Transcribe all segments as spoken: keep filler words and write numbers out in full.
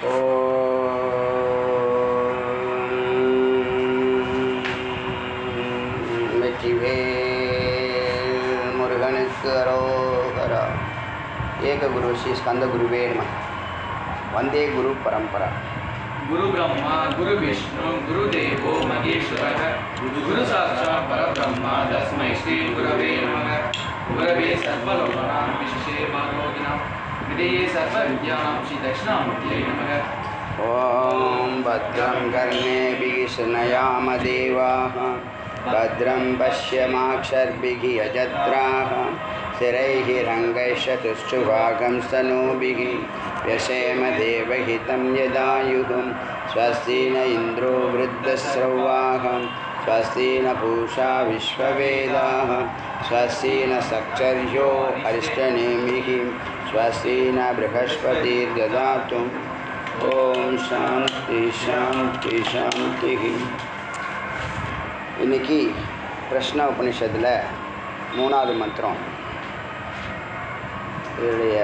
வெற்றிவேல் முருகனுக்கு அரோகரா. ஏக குரு ஸ்ரீ ஸ்கந்த குருவே நமः. வந்தே குரு பரம்பரா. गुरु ब्रह्मा गुरु विष्णु गुरु देवो महेश्वरः गुरु साक्षात् परब्रह्म तस्मै श्री गुरवे नमः. गुरवे सर्वलोकानां विशेषे मानवोगिनां विधेये सर्वविद्यानां श्री दक्षिणामूर्तये नमः. ओम भद्रं कर्णेभिः शृणुयाम देवाः भद्रं पश्यमाक्षर्भिः यजत्राः स्थिरैः रङ्गैः चतुष्टुभागं स्तनूभिः व्यसेम देवहितं यदायुः. स्वस्ति न इन्द्रो वृद्धश्रवाः स्वस्ति न पूषा विश्ववेदाः स्वस्ति न सक्षर्यो अरिष्टनेमिः स्वस्ति न बृहस्पतिर्ददातु. ओम शांति शांति शांति. இன்னைக்கு பிரஷ்ன உபனிஷத்தில் மூணாவது மந்திரம். இதனுடைய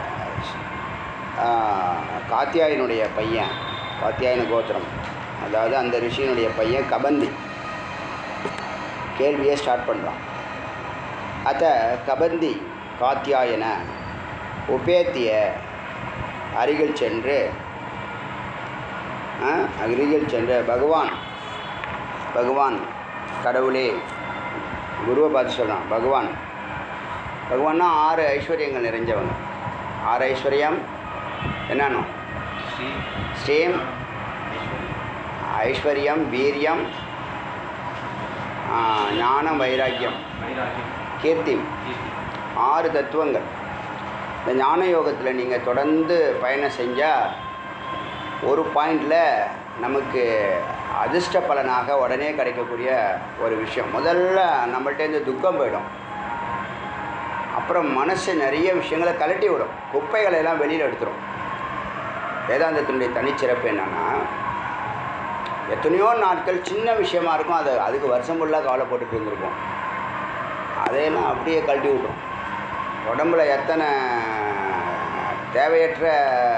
காத்தியாயனுடைய பையன், காத்தியாயன கோத்திரம், அதாவது அந்த ரிஷியினுடைய பையன் கபந்தி கேள்வியை ஸ்டார்ட் பண்ணுறான். அத்த கபந்தி காத்தியாயன உபேத்திய அருகில் சென்று அருகில் சென்று பகவான் பகவான் கடவுளே, குருவை பார்த்து சொல்கிறான். பகவான் பகவான்னா ஆறு ஐஸ்வர்யங்கள் நிறைஞ்சவங்க. ஆறு ஐஸ்வர்யம் என்னன்னு? ஸ்ரீம், ஐஸ்வர்யம், வீரியம், ஞானம், வைராக்கியம், கீர்த்தி. ஆறு தத்துவங்கள். இந்த ஞான யோகத்தில் நீங்கள் தொடர்ந்து பயணம் செஞ்சால் ஒரு பாயிண்டில் நமக்கு அதிர்ஷ்ட பலனாக உடனே கிடைக்கக்கூடிய ஒரு விஷயம். முதல்ல நம்மள்டேருந்து துக்கம் போயிடும். அப்புறம் மனசு நிறைய விஷயங்களை கலட்டி விடும், குப்பைகளை எல்லாம் வெளியில் எடுத்துரும். வேதாந்தத்தினுடைய தனிச்சிறப்பு என்னென்னா, எத்தனையோ நாட்கள் சின்ன விஷயமா இருக்கும், அது அதுக்கு வருஷம் ஃபுல்லாக கவலைப்பட்டுட்டு இருந்திருக்கும். அதையெல்லாம் அப்படியே கழட்டி விட்ரும். உடம்புல எத்தனை தேவையற்ற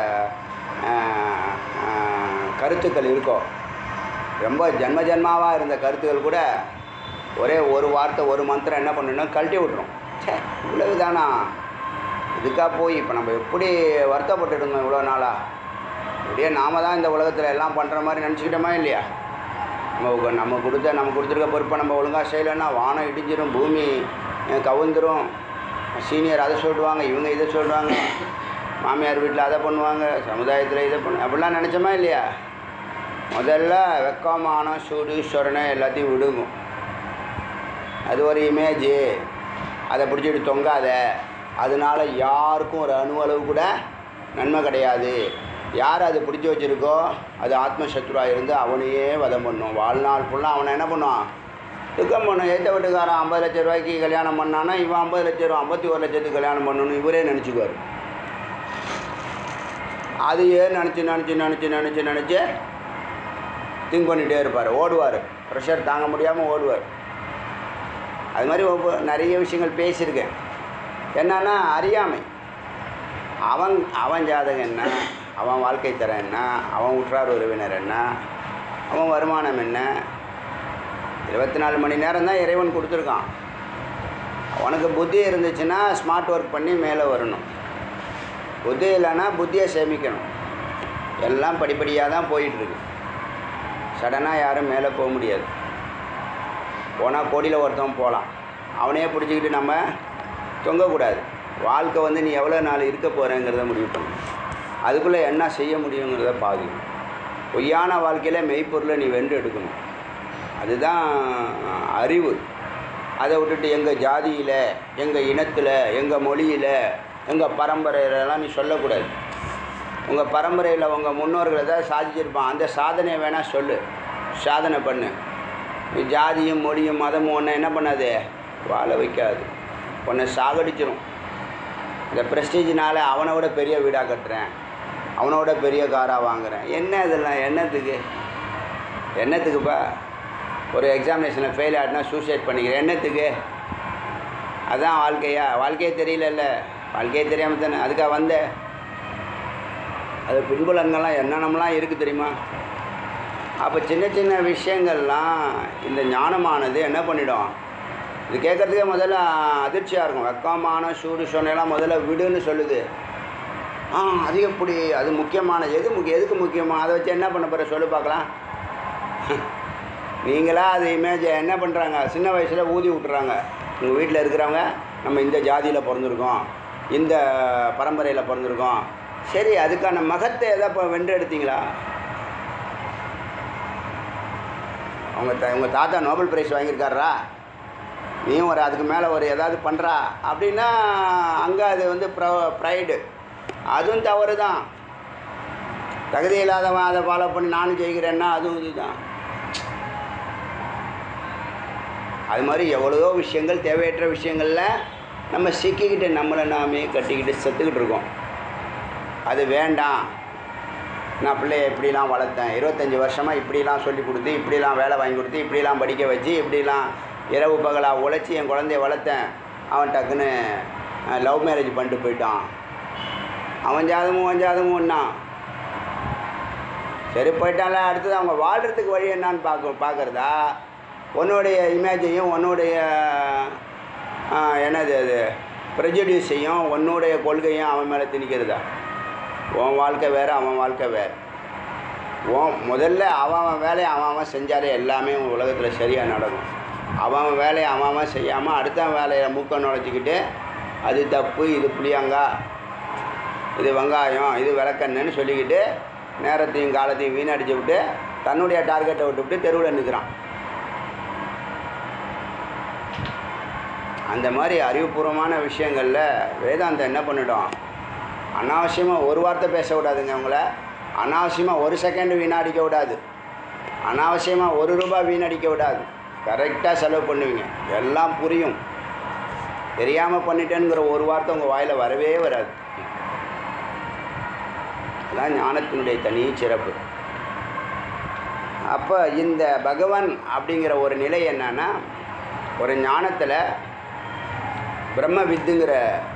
கருத்துக்கள் இருக்கோ, ரொம்ப ஜென்ம ஜென்மாவாக இருந்த கருத்துக்கள் கூட ஒரே ஒரு வார்த்தை ஒரு மந்திரம் என்ன பண்ணணும்னா கழட்டி விட்ரும். சே, இவ்வளவு தானா, இதுக்காக போய் இப்போ நம்ம எப்படி வருத்தப்பட்டு இருந்தோம் இவ்வளோ நாளாக. இப்படியே நாம தான் இந்த உலகத்தில் எல்லாம் பண்ணுற மாதிரி நினச்சிக்கிட்டோமா இல்லையா? நம்ம நம்ம கொடுத்த நம்ம கொடுத்துருக்க பொறுப்பை நம்ம ஒழுங்காக செய்யலைன்னா வானம் இடிஞ்சிடும், பூமி கவுந்துடும். சீனியர் அதை சொல்லுவாங்க, இவங்க இதை சொல்லுவாங்க, மாமியார் வீட்டில் அதை பண்ணுவாங்க, சமுதாயத்தில் இதை பண்ணு, அப்படிலாம் நினச்சோமா இல்லையா? முதல்ல வெக்கமானம், சூடு, சொரணை எல்லாத்தையும் விடுங்கும். அது ஒரு இமேஜு, அதை பிடிச்சிட்டு தொங்காத. அதனால் யாருக்கும் ஒரு அணு அளவு கூட நன்மை கிடையாது. யார் அதை பிடிச்சி வச்சுருக்கோ அது ஆத்மசத்ருவாக இருந்து அவனையே வதம் பண்ணும். வாழ்நாள் ஃபுல்லாக அவனை என்ன பண்ணுவான்? துக்கம் பண்ணும். ஏற்ற வீட்டுக்காரன் ஐம்பது லட்ச ரூபாய்க்கு கல்யாணம் பண்ணான்னா இவன் ஐம்பது லட்ச ரூபா ஐம்பத்தி ஒரு லட்சத்துக்கு கல்யாணம் பண்ணணும்னு இவரே நினச்சிக்குவார். அதையே நினச்சி நினச்சி நினச்சி நினச்சி நினச்சி திங்க் பண்ணிகிட்டே இருப்பார், ஓடுவார். ப்ரெஷர் தாங்க முடியாமல் ஓடுவார். அது மாதிரி ஒவ்வொரு நிறைய விஷயங்கள் பேசியிருக்கேன். என்னன்னா அறியாமை. அவன் அவன் ஜாதகம் என்ன, அவன் வாழ்க்கை தரம் என்ன, அவன் உற்றார் உறவினர் என்ன, அவன் வருமானம் என்ன. இருபத்தி நாலு மணி நேரம் தான் இறைவன் கொடுத்துருக்கான். உனக்கு புத்தி இருந்துச்சுன்னா ஸ்மார்ட் ஒர்க் பண்ணி மேலே வரணும். புத்தி இல்லைன்னா புத்தியை சேமிக்கணும். எல்லாம் படிப்படியாக தான் போயிட்டுருக்கு. சடனாக யாரும் மேலே போக முடியாது. போனால் கோடியில் ஒருத்தவன் போகலாம், அவனையே பிடிச்சிக்கிட்டு நம்ம தொங்கக்கூடாது. வாழ்க்கை வந்து நீ எவ்வளோ நாள் இருக்க போகிறேங்கிறத முடிவு பண்ணு. அதுக்குள்ளே என்ன செய்ய முடியுங்கிறத பாதிக்கும். பொய்யான வாழ்க்கையில் மெய்ப்பொருளை நீ வென்று எடுக்கணும். அதுதான் அறிவு. அதை விட்டுட்டு எங்கள் ஜாதியில், எங்கள் இனத்தில், எங்கள் மொழியில், எங்கள் பரம்பரையிலலாம் நீ சொல்லக்கூடாது. உங்கள் பரம்பரையில் உங்கள் முன்னோர்கள் ஏதாவது சாதிச்சிருப்பான், அந்த சாதனையை வேணால் சொல்லு, சாதனை பண்ணு. ஜாதியும் மொழியும் மதமும் ஒன்று என்ன பண்ணாது, வாழ வைக்காது, ஒன்றை சாகடிச்சிடும். இந்த ப்ரெஸ்டீஜினால் அவனை விட பெரிய வீடாக கட்டுறேன், அவனோட பெரிய காராக வாங்குகிறேன். என்ன இதெல்லாம் என்னத்துக்கு? என்னத்துக்குப்பா? ஒரு எக்ஸாமினேஷனில் ஃபெயில் ஆகிட்டுனா சூசைட் பண்ணிக்கிறேன், என்னத்துக்கு? அதுதான் வாழ்க்கையா? வாழ்க்கையே தெரியலல்ல. வாழ்க்கையே தெரியாமல் தானே அதுக்காக வந்த. அது பின்புலங்கள்லாம் என்னென்னலாம் இருக்குது தெரியுமா? அப்போ சின்ன சின்ன விஷயங்கள்லாம் இந்த ஞானமானது என்ன பண்ணிடும்? இது கேட்குறதுக்கே முதல்ல அதிர்ச்சியாக இருக்கும். வெக்கமான சூடு சொன்னெல்லாம் முதல்ல விடுன்னு சொல்லுது. ஆ அது எப்படி? அது முக்கியமான எது முக்கிய எதுக்கு முக்கியமாக? அதை வச்சு என்ன பண்ண போகிற சொல்லு பார்க்கலாம். நீங்களா அது இமேஜை என்ன பண்ணுறாங்க? சின்ன வயசில் ஊதி விட்டுறாங்க. உங்கள் வீட்டில் இருக்கிறவங்க நம்ம இந்த ஜாதியில் பிறந்திருக்கோம், இந்த பரம்பரையில் பிறந்திருக்கோம். சரி, அதுக்கான மகத்தை எதை இப்போ வென்று எடுத்தீங்களா? அவங்க த உங்கள் தாத்தா நோபல் பிரைஸ் வாங்கியிருக்காரா? நீயும் ஒரு அதுக்கு மேலே ஒரு ஏதாவது பண்ணுறா அப்படின்னா அங்கே அது வந்து ப்ர ப்ரைடு. அதுவும் தவறு தான். தகுதி இல்லாதவன் அதை ஃபாலோ பண்ணி நானும் ஜெயிக்கிறேன்னா அதுவும் இதுதான். அது மாதிரி எவ்வளோ விஷயங்கள், தேவையற்ற விஷயங்களில் நம்ம சிக்கிக்கிட்டு நம்மளை நாமே கட்டிக்கிட்டு செத்துக்கிட்டு இருக்கோம். அது வேண்டாம். நான் பிள்ளைய இப்படிலாம் வளர்த்தேன், இருபத்தஞ்சி வருஷமாக இப்படிலாம் சொல்லி கொடுத்து, இப்படிலாம் வேலை வாங்கி கொடுத்து, இப்படிலாம் படிக்க வச்சு, இப்படிலாம் இரவு பகலாக உழைச்சி என் குழந்தைய வளர்த்தேன். அவன் டக்குன்னு லவ் மேரேஜ் பண்ணிட்டு போயிட்டான். அவன் ஜாதமும் அவன் ஜாதமும் ஒன்றா. சரி போயிட்டால, அடுத்தது அவங்க வாழ்கிறதுக்கு வழி என்னான்னு பார்க்க பார்க்குறதா? உன்னுடைய இமேஜையும் உன்னுடைய என்னது அது ப்ரெஜுடியூஸையும் உன்னுடைய கொள்கையும் அவன் மேலே திணிக்கிறதா? உன் வாழ்க்கை வேறு, அவன் வாழ்க்கை வேறு. உன் முதல்ல அவன் அவன் வேலையை அவன் அவன் செஞ்சாலே எல்லாமே உலகத்தில் சரியாக நடக்கும். அவன் அவன் வேலையை அவன் அவன் செய்யாமல் அடுத்த வேலையை மூக்க நுழைச்சிக்கிட்டு அது தப்பு, இது புளியங்காய், இது வெங்காயம், இது விளக்கெண்ணன்னு சொல்லிக்கிட்டு நேரத்தையும் காலத்தையும் வீணடிச்சு விட்டு தன்னுடைய டார்கெட்டை விட்டு விட்டு தெருவில் நிற்கிறான். அந்த மாதிரி அறிவுபூர்வமான விஷயங்களில் வேதாந்தம் என்ன பண்ணிடும்? அனாவசியமாக ஒரு வார்த்தை பேச விடாதுங்க. அவங்கள அனாவசியமாக ஒரு செகண்டு வீணடிக்க விடாது. அனாவசியமாக ஒரு ரூபாய் வீணடிக்க விடாது. கரெக்டாக செலவு பண்ணுவீங்க, எல்லாம் புரியும். தெரியாமல் பண்ணிட்டேங்கிற ஒரு வார்த்தை உங்கள் வாயில் வரவே வராது. அதுதான் ஞானத்தினுடைய தனி சிறப்பு. அப்போ இந்த பகவான் அப்படிங்கிற ஒரு நிலை என்னன்னா, ஒரு ஞானத்தில் பிரம்ம வித்துங்கிற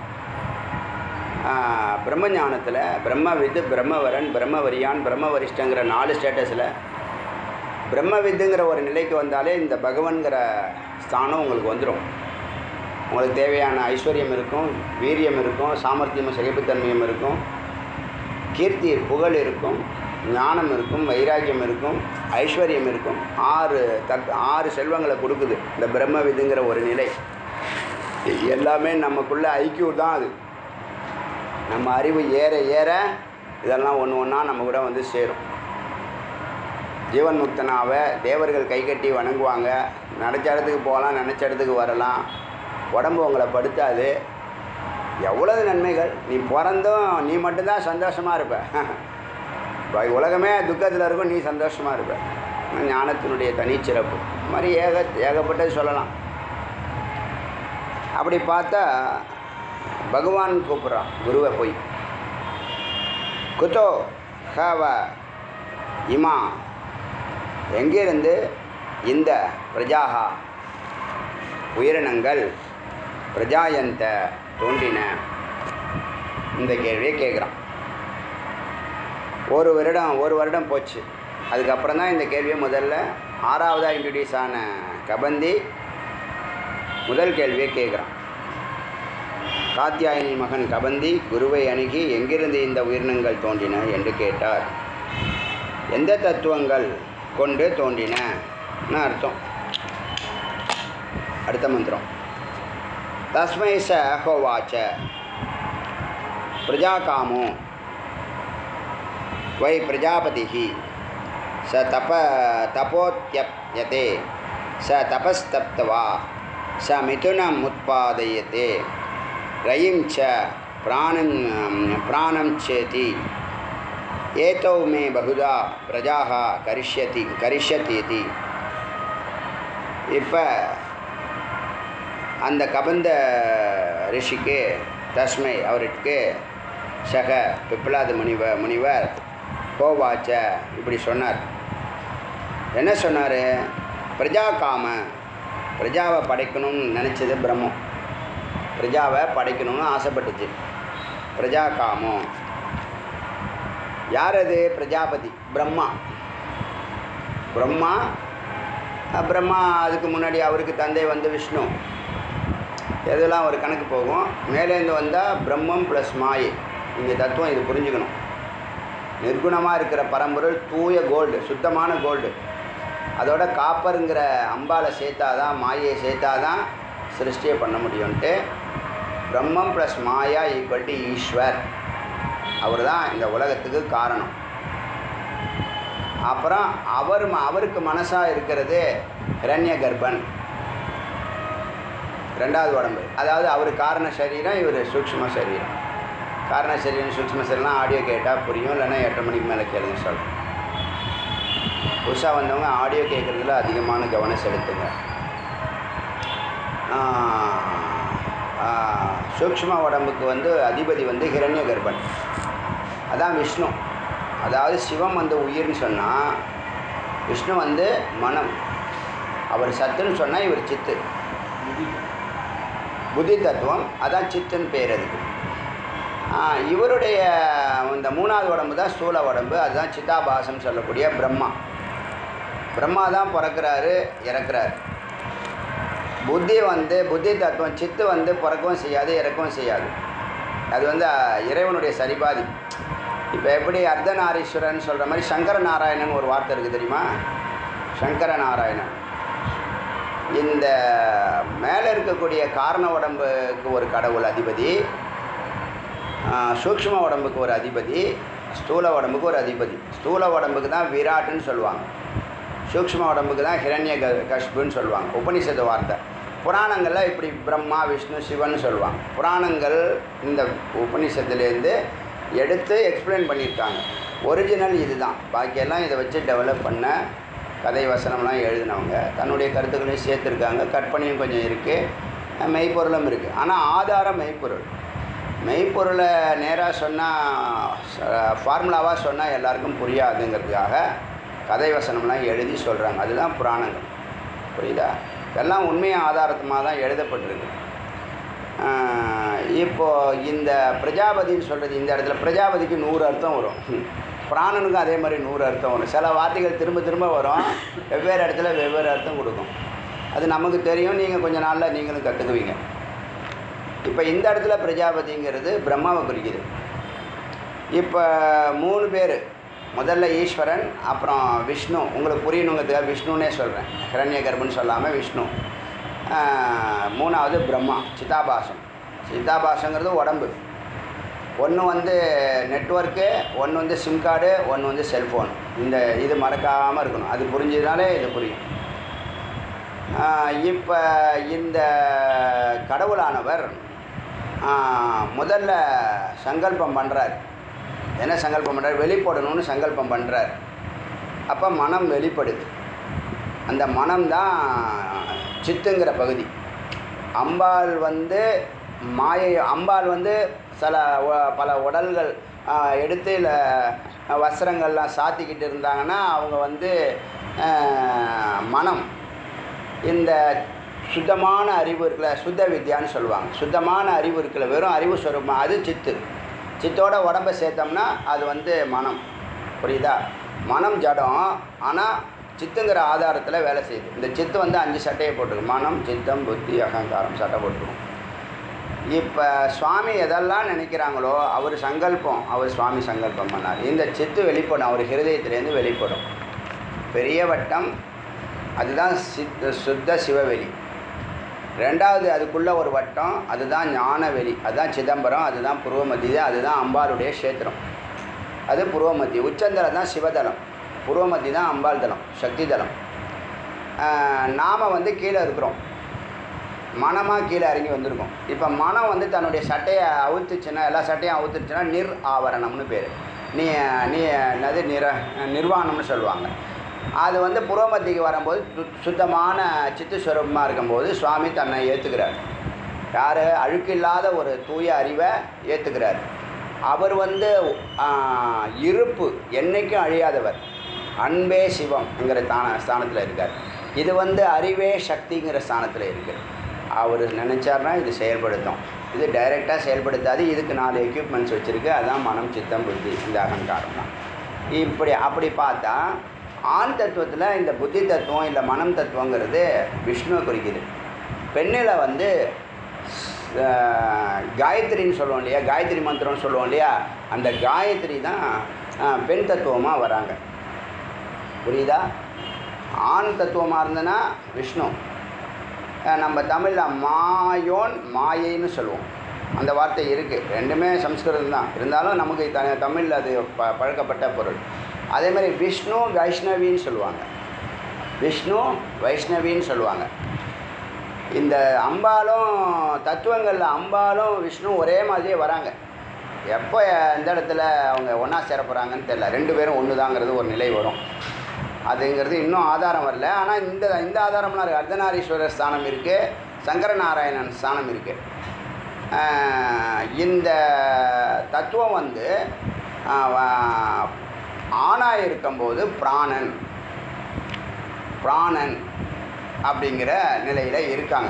பிரம்ம ஞானத்தில் பிரம்ம வித்து, பிரம்மவரன், பிரம்மவரியான், பிரம்ம வரிஷ்டங்கிற நாலு ஸ்டேட்டஸில் பிரம்ம வித்துங்கிற ஒரு நிலைக்கு வந்தாலே இந்த பகவான்கிற ஸ்தானம் உங்களுக்கு வந்துடும். உங்களுக்கு தேவையான ஐஸ்வர்யம் இருக்கும், வீரியம் இருக்கும், சாமர்த்தியமும் சகிப்புத்தன்மையும் இருக்கும், கீர்த்தி புகழ் இருக்கும், ஞானம் இருக்கும், வைராக்கியம் இருக்கும், ஐஸ்வர்யம் இருக்கும். ஆறு தத் ஆறு செல்வங்களை கொடுக்குது இந்த பிரம்ம விதுங்கிற ஒரு நிலை. எல்லாமே நமக்குள்ள ஐக்கியூ தான். அது நம்ம அறிவு ஏற ஏற இதெல்லாம் ஒன்று ஒன்றா நம்ம கூட வந்து சேரும். ஜீவன் முக்தனாவை தேவர்கள் கைகட்டி வணங்குவாங்க. நினச்ச இடத்துக்கு போகலாம், நினச்ச இடத்துக்கு வரலாம். உடம்பு உங்களை படுத்தாது. எவ்வளவு நன்மைகள்! நீ பிறந்தும் நீ மட்டும்தான் சந்தோஷமாக இருப்ப. உலகமே துக்கத்தில் இருக்கும், நீ சந்தோஷமாக இருப்ப. ஞானத்தினுடைய தனிச்சிறப்பு மாதிரி ஏக ஏகப்பட்டது சொல்லலாம். அப்படி பார்த்தா பகவான் கூப்பிட்றான் குருவை போய், குத்தோ ஹவ இமா, எங்கிருந்து இந்த பிரஜாகா உயிரினங்கள் பிரஜாயந்த தோன்றின? இந்த கேள்வியை கேட்குறான். ஒரு வருடம் ஒரு வருடம் போச்சு. அதுக்கப்புறம் தான் இந்த கேள்வியை முதல்ல ஆறாவதாக இன்ட்ரடியூஸ் ஆன கபந்தி முதல் கேள்வியை கேட்குறான். காத்தியாயினி மகன் கபந்தி குருவை அணுகி எங்கிருந்து இந்த உயிரினங்கள் தோன்றின என்று கேட்டார். எந்த தத்துவங்கள் கொண்டு தோன்றினன்னு அர்த்தம். அடுத்த மந்திரம், தஸ்மை ச ஹோவாச்ச பிரஜாகாமோ வை பிரஜாபதிஹி ச தப தபோத்யப்யதே ச தபஸ்தப்த்வா ச மிதுனம் உத்பாதயதே ரயிம் ச பிராணம் பிராணம் சேதி ஏதோ மே பகுதா பிரஜாக கரிஷ்யதி கரிஷ்யதி. இப்போ அந்த கபந்த ரிஷிக்கு தஸ்மை அவருக்கு சக பிப்லாத முனிவ முனிவர் கோவாச்ச இப்படி சொன்னார். என்ன சொன்னார்? பிரஜா காம, பிரஜாவை படைக்கணும்னு நினச்சது பிரம்மம். பிரஜாவை படைக்கணும்னு ஆசைப்பட்டுச்சு. பிரஜா காமம் யார் அது? பிரஜாபதி, பிரம்மா. பிரம்மா பிரம்மா அதுக்கு முன்னாடி அவருக்கு தந்தை வந்து விஷ்ணு. எதெல்லாம் ஒரு கணக்கு போகும். மேலேருந்து வந்தால் பிரம்மம் ப்ளஸ் மாயை. இங்கே தத்துவம் இது புரிஞ்சுக்கணும். நிர்குணமாக இருக்கிற பரம்பொருள் தூய கோல்டு, சுத்தமான கோல்டு. அதோட காப்பருங்கிற அம்பாலை சேர்த்தாதான், மாயை சேர்த்தாதான் சிருஷ்டியை பண்ண முடியும்ன்ட்டு Brahmam plus Maya equal to Eshwar. அவர் தான் இந்த உலகத்துக்கு காரணம். அப்புறம் அவர் அவருக்கு மனசாக இருக்கிறது ஹிரண்ய கர்ப்பன், ரெண்டாவது உடம்பு. அதாவது அவர் காரண சரீரம், இவர் சூக்ஷ்ம சரீரம். காரண சரீரம் சூக்ஷ்ம சரீரம்லாம் ஆடியோ கேட்டால் புரியும், இல்லைன்னா எட்டு மணிக்கு மேலே கேளுங்க சொல்கிறேன். புதுசாக வந்தவங்க ஆடியோ கேட்குறதுல அதிகமான கவனம் செலுத்துங்க. சூக்ஷ்ம உடம்புக்கு வந்து அதிபதி வந்து ஹிரண்ய கர்ப்பன், அதான் விஷ்ணு. அதாவது சிவம் வந்து உயிர்னு சொன்னால், விஷ்ணு வந்து மனம். அவர் சத்துன்னு சொன்னால் இவர் சித்து, புத்தி தத்துவம். அதான் சித்துன்னு பேர் அதுக்கு. இவருடைய இந்த மூணாவது உடம்பு தான் ஸ்தூல உடம்பு. அதுதான் சித்தாபாசம் சொல்லக்கூடிய பிரம்மா. பிரம்மா தான் பிறக்கிறாரு, இறக்குறாரு. புத்தி வந்து புத்தி தத்துவம், சித்து வந்து பிறக்கவும் செய்யாது, இறக்கவும் செய்யாது. அது வந்து இறைவனுடைய சரிபாதி. இப்போ எப்படி அர்த்தநாரீஸ்வரன் சொல்கிற மாதிரி சங்கர நாராயணன் ஒரு வார்த்தை இருக்குது தெரியுமா? சங்கர நாராயணன். இந்த மேலே இருக்கக்கூடிய காரண உடம்புக்கு ஒரு கடவுள் அதிபதி, சூக்ஷ்ம உடம்புக்கு ஒரு அதிபதி, ஸ்தூல உடம்புக்கு ஒரு அதிபதி. ஸ்தூல உடம்புக்கு தான் விராட்டுன்னு சொல்லுவாங்க, சூக்ஷ்ம உடம்புக்கு தான் ஹிரண்ய க கஷ்புன்னு சொல்லுவாங்க. உபனிஷத்து வார்த்தை. புராணங்களில் இப்படி பிரம்மா விஷ்ணு சிவன் சொல்லுவாங்க. புராணங்கள் இந்த உபனிஷத்துலேருந்து எடுத்து எக்ஸ்பிளைன் பண்ணியிருக்காங்க. ஒரிஜினல் இது தான். பாக்கியெல்லாம் இதை வச்சு டெவலப் பண்ண கதை வசனம்லாம் எழுதினவங்க தன்னுடைய கருத்துக்களையும் சேர்த்துருக்காங்க. கற்பனையும் கொஞ்சம் இருக்குது, மெய்ப்பொருளும் இருக்குது. ஆனால் ஆதாரம் மெய்ப்பொருள். மெய்ப்பொருளை நேராக சொன்னால், ஃபார்முலாவாக சொன்னால் எல்லாருக்கும் புரியாதுங்கிறதுக்காக கதை வசனம்லாம் எழுதி சொல்கிறாங்க. அதுதான் புராணங்கள். புரியுதா? எல்லாம் உண்மையாக ஆதாரத்தமாக தான் எழுதப்பட்டிருக்கு. இப்போது இந்த பிரஜாபதின்னு சொல்கிறது, இந்த இடத்துல பிரஜாபதிக்கு நூறு அர்த்தம் வரும், பிராணனுக்கும் அதே மாதிரி நூறு அர்த்தம் வரும். சில வார்த்தைகள் திரும்ப திரும்ப வரும், வெவ்வேறு இடத்துல வெவ்வேறு அர்த்தம் கொடுக்கும். அது நமக்கு தெரியும், நீங்கள் கொஞ்ச நாளில் நீங்களும் கற்றுக்குவீங்க. இப்போ இந்த இடத்துல பிரஜாபதிங்கிறது பிரம்மாவை குறிக்குது. இப்போ மூணு பேர், முதல்ல ஈஸ்வரன், அப்புறம் விஷ்ணு. உங்களுக்கு புரியணுங்கிறதுக்காக விஷ்ணுன்னே சொல்கிறேன், ஹிரண்ய கர்ப்பன்னு சொல்லாமல் விஷ்ணு. மூணாவது பிரம்மா, சிதாபாசம். சிதாபாசங்கிறது உடம்பு. ஒன்று வந்து நெட்வொர்க்கு, ஒன்று வந்து சிம் கார்டு, ஒன்று வந்து செல்ஃபோன். இந்த இது மறக்காமல் இருக்கணும். அது புரிஞ்சதுனாலே இது புரியும். இப்போ இந்த கடவுளானவர் முதல்ல சங்கல்பம் பண்ணுறார். என்ன சங்கல்பம் பண்ணுறார்? வெளிப்படணும்னு சங்கல்பம் பண்ணுறார். அப்போ மனம் வெளிப்படுது. அந்த மனம்தான் சித்துங்கிற பகுதி. அம்பாள் வந்து மாயை. அம்பாள் வந்து சில பல உடல்கள் எடுத்து இல்லை வஸ்திரங்கள்லாம் சாத்திக்கிட்டு இருந்தாங்கன்னா அவங்க வந்து மனம். இந்த சுத்தமான அறிவு இருக்குல்ல, சுத்த வித்யான்னு சொல்லுவாங்க. சுத்தமான அறிவு இருக்குல்ல, வெறும் அறிவு ஸ்வரூபம், அது சித்து. சித்தோட உடம்பை சேர்த்தோம்னா அது வந்து மனம். புரியுதா? மனம் ஜடம், ஆனால் சித்துங்கிற ஆதாரத்தில் வேலை செய்யுது. இந்த சித்து வந்து அஞ்சு சட்டையை போட்டுருக்கு. மனம், சித்தம், புத்தி, அகங்காரம் சட்டை போட்டுருக்கும். இப்போ சுவாமி எதெல்லாம் நினைக்கிறாங்களோ அவர் சங்கல்பம், அவர் சுவாமி சங்கல்பம் பண்ணார். இந்த சித்து வெளிப்படும், அவர் ஹிருதயத்திலேருந்து வெளிப்படும். பெரிய வட்டம், அதுதான் சித்த சுத்த சிவவெளி. ரெண்டாவது அதுக்குள்ளே ஒரு வட்டம், அதுதான் ஞானவெளி, அதுதான் சிதம்பரம், அதுதான் புருவமத்தி, அதுதான் அம்பாளுடைய க்ஷேத்திரம். அது புருவமத்தி. உச்சந்தலம் தான் சிவதலம், புருவமத்தி தான் அம்பாள் தலம், சக்தி தலம். நாம் வந்து கீழே இருக்கிறோம், மனமாக கீழே இறங்கி வந்திருக்கோம். இப்போ மனம் வந்து தன்னுடைய சட்டையை அவுத்துச்சுன்னா, எல்லா சட்டையும் அவுத்துருச்சுன்னா நிர் ஆவரணம்னு பேர். நீ நீ என்னது நிற நிர்வாணம்னு சொல்லுவாங்க. அது வந்து புரோமத்திக்கு வரும்போது சுத்தமான சித்துஸ்வரூபமாக இருக்கும்போது சுவாமி தன்னை ஏற்றுக்கிறார். யார்? அழுக்கில்லாத ஒரு தூய அறிவை ஏற்றுக்கிறார். அவர் வந்து இருப்பு, என்றைக்கும் அழியாதவர், அன்பே சிவம்ங்கிற தான ஸ்தானத்தில் இருக்கார். இது வந்து அறிவே சக்திங்கிற ஸ்தானத்தில் இருக்குது. அவர் நினச்சார்னா இது செயல்படுத்தும். இது டைரெக்டாக செயல்படுத்தாது. இதுக்கு நாலு எக்யூப்மெண்ட்ஸ் வச்சுருக்கு. அதுதான் மனம், சித்தம், புத்தி, இந்த அகங்காரம் தான். இப்படி அப்படி பார்த்தா ஆண் தத்துவத்தில் இந்த புத்தி தத்துவம் இல்லை மனம் தத்துவங்கிறது விஷ்ணுவை குறிக்குது. பெண்ணில் வந்து காயத்ரின்னு சொல்லுவோம் இல்லையா, காயத்ரி மந்திரம்னு சொல்லுவோம் இல்லையா, அந்த காயத்ரி தான் பெண் தத்துவமாக வராங்க. புரியுதா? ஆண் தத்துவமாக இருந்ததுன்னா விஷ்ணு. நம்ம தமிழில் மாயோன் மாயைன்னு சொல்லுவோம். அந்த வார்த்தை இருக்குது. ரெண்டுமே சம்ஸ்கிருதம் தான். இருந்தாலும் நமக்கு த தமிழில் அது ப பழக்கப்பட்ட பொருள். அதேமாதிரி விஷ்ணு வைஷ்ணவின்னு சொல்லுவாங்க. விஷ்ணு வைஷ்ணவின்னு சொல்லுவாங்க. இந்த அம்பாலும் தத்துவங்களில் அம்பாலும் விஷ்ணு ஒரே மாதிரியே வராங்க. எப்போ எந்த இடத்துல அவங்க ஒன்றா சேர போகிறாங்கன்னு தெரியல. ரெண்டு பேரும் ஒன்று தாங்கிறது ஒரு நிலை வரும். அதுங்கிறது இன்னும் ஆதாரம் வரல. ஆனால் இந்த இந்த ஆதாரம்லாம் இருக்குது. அர்த்தநாரீஸ்வரர் ஸ்தானம் இருக்குது, சங்கரநாராயணன் ஸ்தானம் இருக்குது. இந்த தத்துவம் வந்து ஆணாக இருக்கும்போது பிராணன் பிராணன் அப்படிங்கிற நிலையில் இருக்காங்க.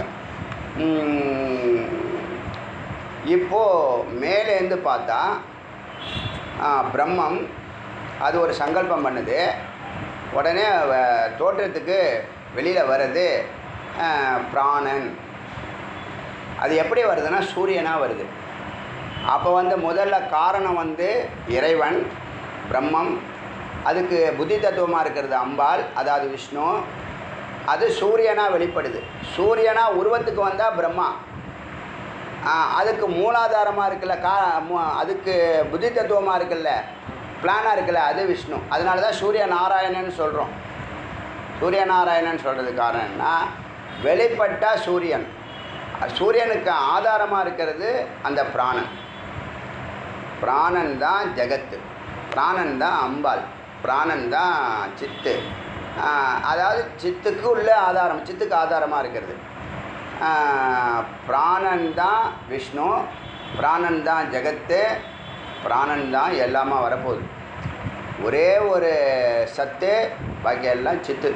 இப்போது மேலேருந்து பார்த்தா பிரம்மம் அது ஒரு சங்கல்பம் பண்ணுது. உடனே தோற்றத்துக்கு வெளியில் வர்றது பிராணன். அது எப்படி வருதுன்னா சூரியனாக வருது. அப்போ வந்து முதல்ல காரணம் வந்து இறைவன் பிரம்மம், அதுக்கு புத்தி தத்துவமாக இருக்கிறது அம்பாள், அதாவது விஷ்ணு. அது சூரியனாக வெளிப்படுது. சூரியனாக உருவத்துக்கு வந்தால் பிரம்மா. அதுக்கு மூலாதாரமாக இருக்குல்ல, கா அதுக்கு புத்தி தத்துவமாக இருக்குல்ல, பிளானாக இருக்குல்ல, அது விஷ்ணு. அதனால தான் சூரிய நாராயணன் சொல்கிறோம். சூரிய நாராயணன் சொல்கிறது காரணம் என்ன? வெளிப்பட்டால் சூரியன், சூரியனுக்கு ஆதாரமாக இருக்கிறது அந்த பிராணன். பிராணன் தான் ஜெகத்து, பிராணன் தான் அம்பாள், பிராணன் தான் சித்து. அதாவது சித்துக்கு உள்ள ஆதாரம், சித்துக்கு ஆதாரமாக இருக்கிறது பிராணன் தான் விஷ்ணு, பிராணன் தான் ஜெகத்து, பிராணன் தான் எல்லாமே வரப்போகுது. ஒரே ஒரு சத்து, பாக்கி எல்லாம் சித்து.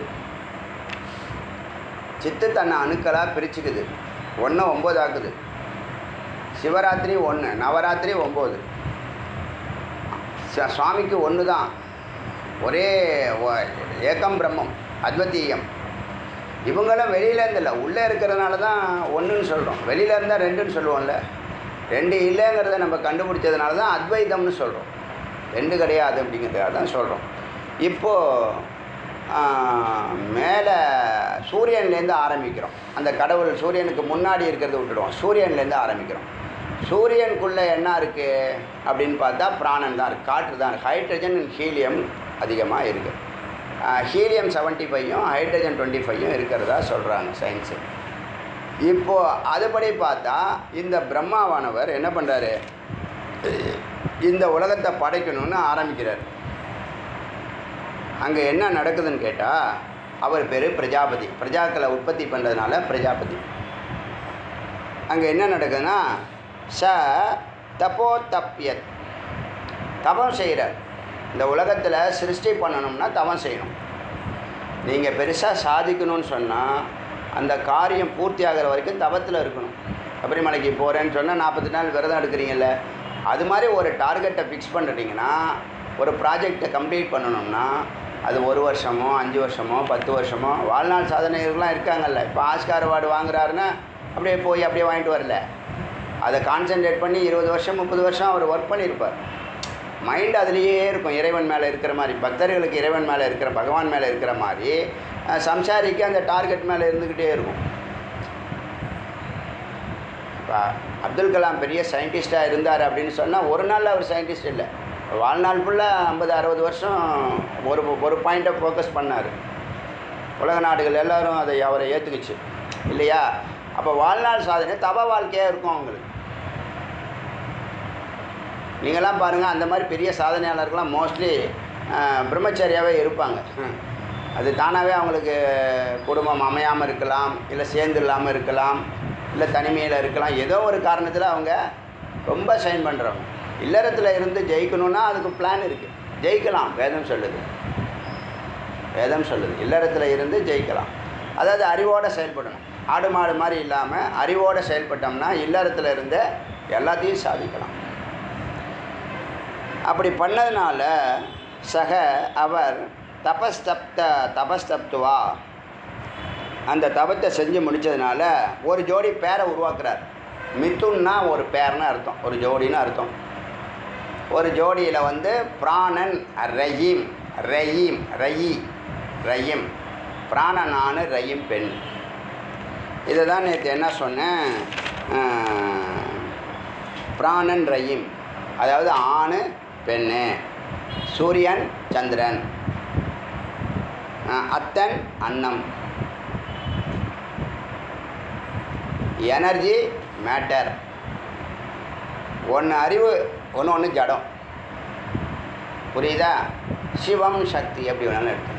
சித்து தன்னை அணுக்களாக பிரிச்சுக்குது. ஒன்று ஒம்பது ஆக்குது. சிவராத்திரி ஒன்று, நவராத்திரி ஒம்பது. சுவாமிக்கு ஒன்று தான், ஒரே ஏகம் பிரம்மம், அத்வத்தீயம். இவங்களும் வெளியிலேருந்து இல்லை, உள்ளே இருக்கிறதுனால தான் ஒன்றுன்னு சொல்கிறோம். வெளியில் இருந்தால் ரெண்டுன்னு சொல்லுவோம்ல. ரெண்டு இல்லைங்கிறத நம்ம கண்டுபிடிச்சதுனால தான் அத்வைதம்னு சொல்கிறோம். ரெண்டு கிடையாது அப்படிங்கிறதுக்காக தான் சொல்கிறோம். இப்போது மேலே சூரியன்லேருந்து ஆரம்பிக்கிறோம். அந்த கடவுள் சூரியனுக்கு முன்னாடி இருக்கிறத விட்டுடுவோம், சூரியன்லேருந்து ஆரம்பிக்கிறோம். சூரியனுக்குள்ளே என்ன இருக்குது அப்படின்னு பார்த்தா பிராணன் தான் இருக்குது, காற்று தான் இருக்குது. ஹைட்ரஜன் அண்ட் ஹீலியம் அதிகமாக இருக்குது. ஹீலியம் செவன்ட்டி ஃபைவும் ஹைட்ரஜன் டுவெண்ட்டி ஃபைவும் இருக்கிறதா சொல்கிறாங்க சயின்ஸு. இப்போது அதுபடி பார்த்தா இந்த பிரம்மாவானவர் என்ன பண்ணுறாரு, இந்த உலகத்தை படைக்கணும்னு ஆரம்பிக்கிறார். அங்கே என்ன நடக்குதுன்னு கேட்டால் அவர் பேர் பிரஜாபதி. பிரஜாக்களை உற்பத்தி பண்ணுறதுனால பிரஜாபதி. அங்கே என்ன நடக்குதுன்னா ச தப்போ தப்பியத், தபம் செய்கிறார். இந்த உலகத்தில் சிருஷ்டி பண்ணணும்னா தவம் செய்யணும். நீங்கள் பெருசாக சாதிக்கணும்னு சொன்னால் அந்த காரியம் பூர்த்தி ஆகிற வரைக்கும் தவத்தில் இருக்கணும். சபரிமலைக்கு போகிறேன்னு சொன்னால் நாற்பத்தி நாள் விரதம் எடுக்கிறீங்கல்ல, அது மாதிரி ஒரு டார்கெட்டை ஃபிக்ஸ் பண்ணுறீங்கன்னா, ஒரு ப்ராஜெக்டை கம்ப்ளீட் பண்ணணும்னா அது ஒரு வருஷமோ அஞ்சு வருஷமோ பத்து வருஷமோ, வாழ்நாள் சாதனைகள்லாம் இருக்காங்கல்ல. இப்போ ஆஸ்கார் அவார்டு வாங்குறாருன்னா அப்படியே போய் அப்படியே வாங்கிட்டு வரல, அதை கான்சென்ட்ரேட் பண்ணி இருபது வருஷம் முப்பது வருஷம் அவர் ஒர்க் பண்ணியிருப்பார். மைண்ட் அதுலேயே இருக்கும், இறைவன் மேலே இருக்கிற மாதிரி, பக்தர்களுக்கு இறைவன் மேலே இருக்கிற பகவான் மேலே இருக்கிற மாதிரி சம்சாரிக்கு அந்த டார்கெட் மேலே இருந்துக்கிட்டே இருக்கும். இப்போ அப்துல் கலாம் பெரிய சயின்டிஸ்டாக இருந்தார் அப்படின்னு சொன்னால் ஒரு நாளில் அவர் சயின்டிஸ்ட் இல்லை. வாழ்நாள் ஃபுல்லாக ஐம்பது அறுபது வருஷம் ஒரு ஒரு பாயிண்ட்டை ஃபோக்கஸ் பண்ணார். உலக நாடுகள் எல்லோரும் அதை அவரை ஏற்றுக்குச்சு இல்லையா? அப்போ வாழ்நாள் சாதனை தப வாழ்க்கையாக இருக்கும் அவங்களுக்கு. நீங்களாம் பாருங்கள், அந்த மாதிரி பெரிய சாதனையாளர்கள்லாம் மோஸ்ட்லி பிரம்மச்சரியாகவே இருப்பாங்க. அது தானாகவே அவங்களுக்கு குடும்பம் அமையாமல் இருக்கலாம், இல்லை சேர்ந்து இல்லாமல் இருக்கலாம், இல்லை தனிமையில் இருக்கலாம். ஏதோ ஒரு காரணத்தில் அவங்க ரொம்ப ஷைன் பண்ணுறவங்க. இல்லறத்தில் இருந்து ஜெயிக்கணுன்னா அதுக்கு பிளான் இருக்குது, ஜெயிக்கலாம். வேதம் சொல்லுது, வேதம் சொல்லுது இல்லறத்தில் இருந்து ஜெயிக்கலாம். அதாவது அறிவோடு செயல்படணும். ஆடு மாடு மாதிரி இல்லாமல் அறிவோடு செயல்பட்டோம்னா இல்லறத்தில் இருந்து எல்லாத்தையும் சாதிக்கலாம். அப்படி பண்ணதுனால சக அவர் தபஸ்தப்த தபஸ்தப்துவா அந்த தபத்தை செஞ்சு முடித்ததுனால ஒரு ஜோடி பேரை உருவாக்குறார். மிதுன்னா ஒரு பேர்னு அர்த்தம், ஒரு ஜோடின்னு அர்த்தம். ஒரு ஜோடியில் வந்து பிராணன் ரஹீம் ரஹீம் ரயி ரஹீம் பிராணனானு ரஹீம் பெண். இதை தான் நேற்று என்ன சொன்னேன், பிராணன் ரஹீம் அதாவது ஆணு பெண்ணு, சூரியன் சந்திரன், அத்தன் அன்னம், எனர்ஜி மேட்டர், ஒன்று அறிவு ஒன்று ஒன்று ஜடம். புரியுதா? சிவம் சக்தி எப்படி வேணாலும் எடுத்துக்கணும்.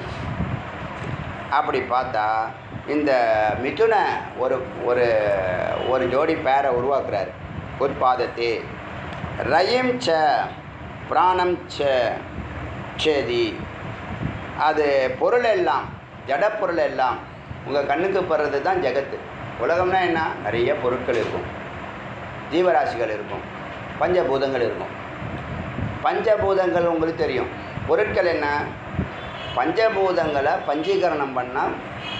அப்படி பார்த்தா இந்த மிதுன ஒரு ஒரு ஒரு ஜோடி பேரை உருவாக்குறாரு. உற்பாதத்தே ரயம் ச பிராணம் ச சேதி. அது பொருள் எல்லாம் ஜடப்பொருள் எல்லாம் உங்கள் கண்ணுக்கு படுறது தான் ஜெகத்து. உலகம்னா என்ன? நிறைய பொருட்கள் இருக்கும், ஜீவராசிகள் இருக்கும், பஞ்சபூதங்கள் இருக்கும். பஞ்சபூதங்கள் உங்களுக்கு தெரியும். பொருட்கள் என்ன? பஞ்சபூதங்களை பஞ்சீகரணம் பண்ணால்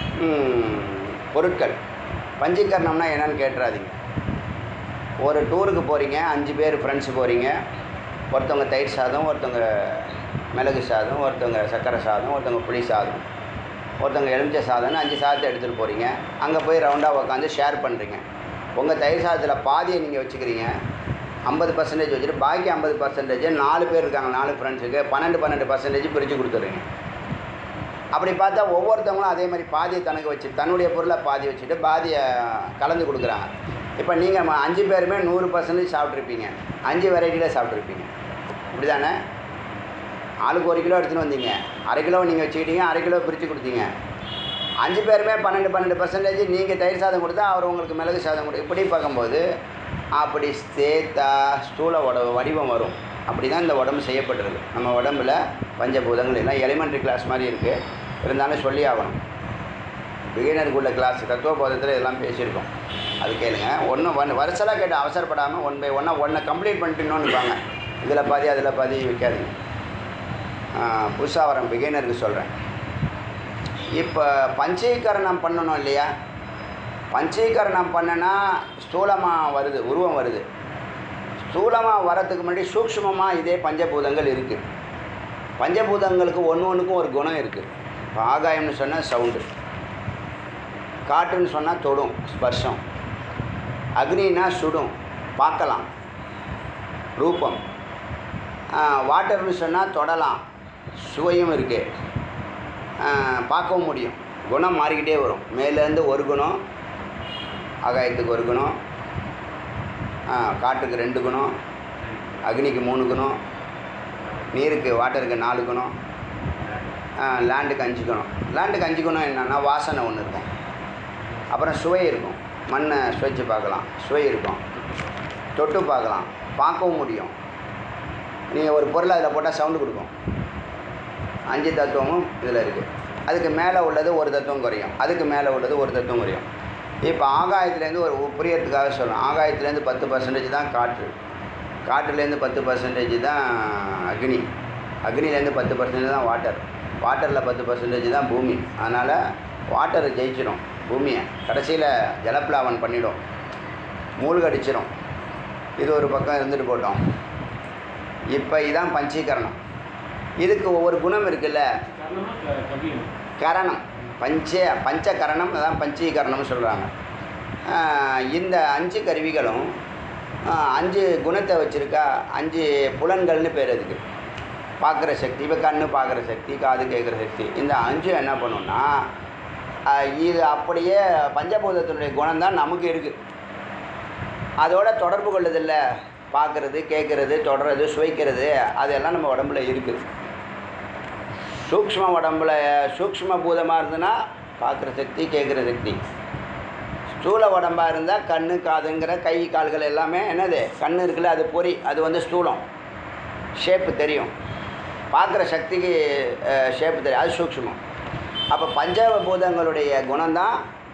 பொருட்கள். பஞ்சீகரணம்னா என்னன்னு கேட்டுறாதீங்க. ஒரு டூருக்கு போகிறீங்க, அஞ்சு பேர் ஃப்ரெண்ட்ஸு போகிறீங்க. ஒருத்தவங்க தயிர் சாதம், ஒருத்தவங்க மிளகு சாதம், ஒருத்தவங்க சர்க்கரை சாதம், ஒருத்தவங்க புளி சாதம், ஒருத்தவங்க எலுமிச்சை சாதம்னு அஞ்சு சாதத்தை எடுத்துகிட்டு போகிறீங்க. அங்கே போய் ரவுண்டாக உட்காந்து ஷேர் பண்ணுறீங்க. உங்கள் தயிர் சாதத்தில் பாதியை நீங்கள் வச்சுக்கிறீங்க, ஐம்பது பர்சன்டேஜ் வச்சுட்டு பாக்கி ஐம்பது பர்சன்டேஜ் நாலு பேர் இருக்காங்க, நாலு ஃப்ரெண்ட்ஸுக்கு பன்னெண்டு பன்னெண்டு பர்சன்டேஜ் பிரித்து கொடுத்துட்றீங்க. அப்படி பார்த்தா ஒவ்வொருத்தவங்களும் அதே மாதிரி பாதியை தனக்கு வச்சு தன்னுடைய பொருளை பாதி வச்சுட்டு பாதியை கலந்து கொடுக்குறாங்க. இப்போ நீங்கள் அஞ்சு பேருமே நூறு பர்சன்டேஜ் சாப்பிட்ருப்பீங்க, அஞ்சு வெரைட்டியில் சாப்பிட்ருப்பீங்க. இப்படி தானே? ஆளுக்கு ஒரு கிலோ எடுத்துகிட்டு வந்தீங்க, அரை கிலோ நீங்கள் வச்சுக்கிட்டீங்க, அரை கிலோ பிரித்து கொடுத்தீங்க. அஞ்சு பேருமே பன்னெண்டு பன்னெண்டு பர்சன்டேஜ் நீங்கள் தயிர் சாதம் கொடுத்தா அவர் உங்களுக்கு மிளகு சாதம் கொடு. இப்படி பார்க்கும்போது அப்படி சேர்த்தா ஸ்தூல உட வடிவம் வரும். அப்படி தான் இந்த உடம்பு செய்யப்பட்டிருக்கு. நம்ம உடம்பில் பஞ்சபூதங்கள் எல்லாம் எலிமெண்ட்ரி கிளாஸ் மாதிரி இருக்குது, இருந்தாலும் சொல்லி ஆகணும். பிகினருக்கு உள்ள கிளாஸ் தத்துவபோதத்தில் இதெல்லாம் பேசியிருக்கோம், அது கேளுங்க. ஒன்று ஒன்று வருஷலாக கேட்டு அவசரப்படாமல் ஒன் பை ஒன்றா ஒன்றை கம்ப்ளீட் பண்ணிட்டுன்னு இருப்பாங்க. இதில் பாதி அதில் பாதி வைக்காதீங்க. புதுசாக வரேன் பிகினருக்கு சொல்கிறேன். இப்போ பஞ்சீகரணம் பண்ணணும் இல்லையா? பஞ்சீகரணம் பண்ணனா ஸ்தூலமாக வருது, உருவம் வருது. ஸ்தூலமாக வரத்துக்கு முன்னாடி சூக்ஷ்மமாக இதே பஞ்சபூதங்கள் இருக்குது. பஞ்சபூதங்களுக்கு ஒன்று ஒன்றுக்கும் ஒரு குணம் இருக்குது. இப்போ ஆகாயம்னு சொன்னால் சவுண்டு, காற்றுன்னு சொன்னால் தொடும் ஸ்பர்ஷம், அக்னின்னா சுடும் பார்க்கலாம் ரூபம், வாட்டர்னு சொன்னால் தொடலாம் சுவையும் இருக்குது, பார்க்கவும் முடியும். குணம் மாறிக்கிட்டே வரும். மேலேருந்து ஒரு குணம், ஆகாயத்துக்கு ஒரு குணம், காற்றுக்கு ரெண்டு குணம், அக்னிக்கு மூணு குணம், நீருக்கு வாட்டருக்கு நாலு குணம், லேண்டுக்கு அஞ்சு குணம். லேண்டுக்கு அஞ்சு குணம் என்னென்னா வாசனை ஒன்று இருக்கும், அப்புறம் சுவை இருக்கும். மண்ணை சுவைச்சு பார்க்கலாம், சுவை இருக்கும், தொட்டு பார்க்கலாம், பார்க்கவும் முடியும். நீங்கள் ஒரு பொருளை அதில் போட்டால் சவுண்டு கொடுக்கும். அஞ்சு தத்துவமும் இதில் இருக்குது. அதுக்கு மேலே உள்ளது ஒரு தத்துவம் குறையும், அதுக்கு மேலே உள்ளது ஒரு தத்துவம் குறையும். இப்போ ஆகாயத்துலேருந்து ஒரு புரியறதுக்காக சொல்லணும். ஆகாயத்துலேருந்து பத்து பர்சன்டேஜ் தான் காற்று, காற்றுலேருந்து பத்து பர்சன்டேஜ் தான் அக்னி, அக்னிலேருந்து பத்து பர்சன்டேஜ் தான் வாட்டர், வாட்டரில் பத்து பர்சன்டேஜ் தான் பூமி. அதனால் வாட்டர் ஜெயிச்சிடும் பூமியை, கடைசியில் ஜலப்பிளாவன் பண்ணிடும், மூழ்கடிச்சிடும். இது ஒரு பக்கம் இருந்துட்டு போட்டோம். இப்போ இதுதான் பஞ்சீகரணம். இதுக்கு ஒவ்வொரு குணம் இருக்குல்ல, கரணம் பஞ்ச பஞ்சகரணம், அதான் பஞ்சீகரணம்னு சொல்கிறாங்க. இந்த அஞ்சு கருவிகளும் அஞ்சு குணத்தை வச்சுருக்கா. அஞ்சு புலன்கள்னு பேர் அதுக்கு. பார்க்குற சக்தி, இப்போ கண்ணு பார்க்குற சக்தி, காது கேட்குற சக்தி, இந்த அஞ்சு என்ன பண்ணுன்னா இது அப்படியே பஞ்சபூதத்தினுடைய குணம் தான் நமக்கு இருக்குது. அதோட தொடர்பு கொள்ளுதில்ல, பார்க்குறது, கேட்குறது, தொடர்றது, சுவைக்கிறது, அதெல்லாம் நம்ம உடம்புல இருக்குது. சூக்ஷ்ம உடம்புல சூக்ஷ்ம பூதமாக இருந்ததுன்னா பார்க்குற சக்தி, கேட்குற சக்தி. ஸ்தூல உடம்பாக இருந்தால் கண்ணு, காதுங்கிற கை கால்கள் எல்லாமே என்னது, கண்ணு இருக்குல்ல அது பொறி, அது வந்து ஸ்தூலம், ஷேப்பு தெரியும். பார்க்குற சக்திக்கு ஷேப்பு தெரியும், அது சூக்ஷ்மம். அப்போ பஞ்சபூதங்களுடைய குணம்தான்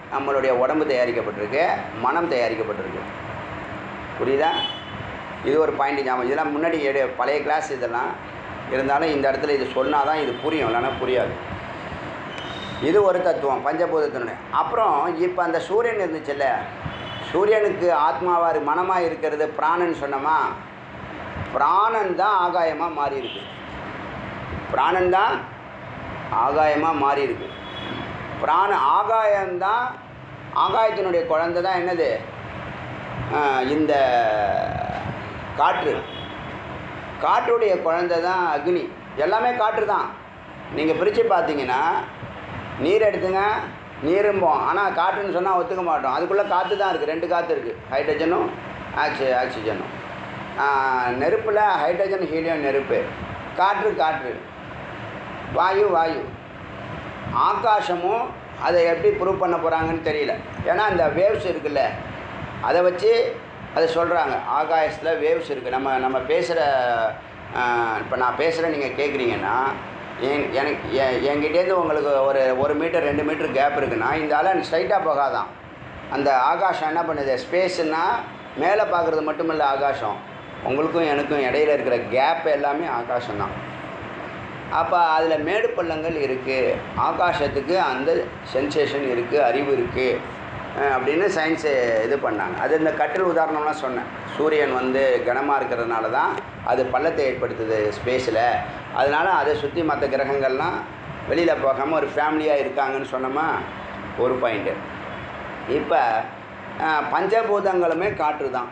நம்மளுடைய உடம்பு தயாரிக்கப்பட்டிருக்கு, மனம் தயாரிக்கப்பட்டிருக்கு. புரியுதா? இது ஒரு பாயிண்ட் ஞாபகம். இதெல்லாம் முன்னாடி எடு பழைய கிளாஸ் இதெல்லாம் இருந்தாலும் இந்த இடத்துல இது சொன்னால் தான் இது புரியும், இல்லைன்னா புரியாது. இது ஒரு தத்துவம் பஞ்சபூதத்தினுடைய. அப்புறம் இப்போ அந்த சூரியன் இருந்துச்சுல்ல, சூரியனுக்கு ஆத்மாவாக மனமாக இருக்கிறது பிராணன் சொன்னோமா, பிராணன் தான் ஆகாயமாக மாறி இருக்கு. பிராணன் தான் ஆகாயமாக மாறி இருக்கு. பிராண ஆகாயம்தான், ஆகாயத்தினுடைய குழந்தை தான் என்னது, இந்த காற்று. காற்றுடைய குழந்தை தான் அக்னி. எல்லாமே காற்று தான். நீங்கள் பிரித்து பார்த்தீங்கன்னா நீர் எடுத்துங்க, நீரும்போம், ஆனால் காற்றுன்னு சொன்னால் ஒத்துக்க மாட்டோம். அதுக்குள்ளே காற்று தான் இருக்குது, ரெண்டு காற்று இருக்குது, ஹைட்ரஜனும் ஆக்சி ஆக்சிஜனும். நெருப்பில் ஹைட்ரஜன் ஹீலியம் நெருப்பு, காற்று காற்று, வாயு வாயு. ஆகாசமும் அதை எப்படி ப்ரூவ் பண்ண போகிறாங்கன்னு தெரியல. ஏன்னா இந்த வேவ்ஸ் இருக்குல்ல, அதை வச்சு அதை சொல்கிறாங்க. ஆகாயத்தில் வேவ்ஸ் இருக்குது. நம்ம நம்ம பேசுகிற இப்போ நான் பேசுகிறேன், நீங்கள் கேட்குறீங்கன்னா என் எனக்கு என்கிட்டேருந்து உங்களுக்கு ஒரு ஒரு மீட்டர் ரெண்டு மீட்டர் கேப் இருக்குன்னா இந்த அலை ஸ்ட்ரைட்டாக போகாதான். அந்த ஆகாசம் என்ன பண்ணுது, ஸ்பேஸுன்னா மேலே பார்க்குறது மட்டும் இல்லை ஆகாசம், உங்களுக்கும் எனக்கும் இடையில இருக்கிற கேப் எல்லாமே ஆகாசம்தான். அப்போ அதில் மேடு பள்ளங்கள் இருக்குது, ஆகாசத்துக்கு அந்த சென்சேஷன் இருக்குது, அறிவு இருக்குது அப்படின்னு சயின்ஸு இது பண்ணாங்க. அது இந்த கட்டில் உதாரணம்லாம் சொன்னேன். சூரியன் வந்து கனமாக இருக்கிறதுனால தான் அது பள்ளத்தை ஏற்படுத்துது ஸ்பேஸில். அதனால் அதை சுற்றி மற்ற கிரகங்கள்லாம் வெளியில் போகாமல் ஒரு ஃபேமிலியாக இருக்காங்கன்னு சொன்னோமா, ஒரு பாயிண்ட்டு. இப்போ பஞ்சபூதங்களுமே காற்று தான்.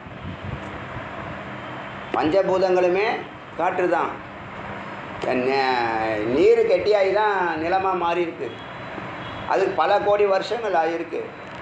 பஞ்சபூதங்களுமே காற்று தான். நீர் கெட்டியாகி தான் நிலமாக மாறி இருக்கு. அது பல கோடி வருஷங்கள் ஆகிருக்கு.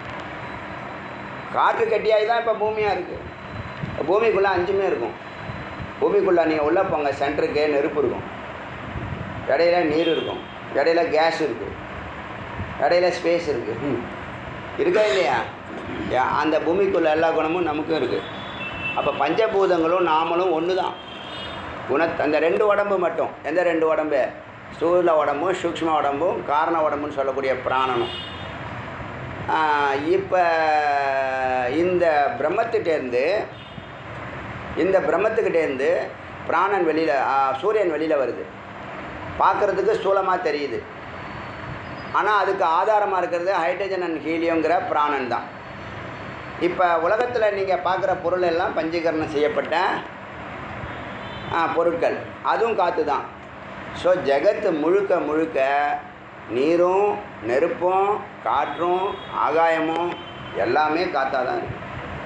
காற்று கெட்டியாகி தான் இப்போ பூமியாக இருக்குது. பூமிக்குள்ளே அஞ்சுமே இருக்கும். பூமிக்குள்ளே நீங்கள் உள்ளே போங்க, சென்டருக்கு நெருப்பு இருக்கும், இடையில நீர் இருக்கும், இடையில கேஸ் இருக்குது, இடையில ஸ்பேஸ் இருக்குது. இருக்கா இல்லையா? அந்த பூமிக்குள்ளே எல்லா குணமும் நமக்கும் இருக்குது. அப்போ பஞ்சபூதங்களும் நாமளும் ஒன்று தான். குண அந்த ரெண்டு உடம்பு மட்டும், எந்த ரெண்டு உடம்பு, ஸ்தூல உடம்பும் சூக்ஷ்ம உடம்பும் காரண உடம்புன்னு சொல்லக்கூடிய பிராணனும். இப்போ இந்த பிரம்மத்துக்கிட்டேருந்து இந்த பிரம்மத்துக்கிட்டேருந்து பிராணன் வெளியில், சூரியன் வெளியில் வருது. பார்க்குறதுக்கு ஸ்தூலமாக தெரியுது, ஆனால் அதுக்கு ஆதாரமாக இருக்கிறது ஹைட்ரஜன் அண்ட் ஹீலியங்கிற பிராணன் தான். இப்போ உலகத்தில் நீங்கள் பார்க்குற பொருள் எல்லாம் பஞ்சீகரணம் செய்யப்பட்ட பொருட்கள், அதுவும் காற்று தான். ஸோ ஜெகத்து முழுக்க முழுக்க நீரும் நெருப்பும் காற்றும் ஆகாயமும் எல்லாமே காற்றாக தான் இருக்குது.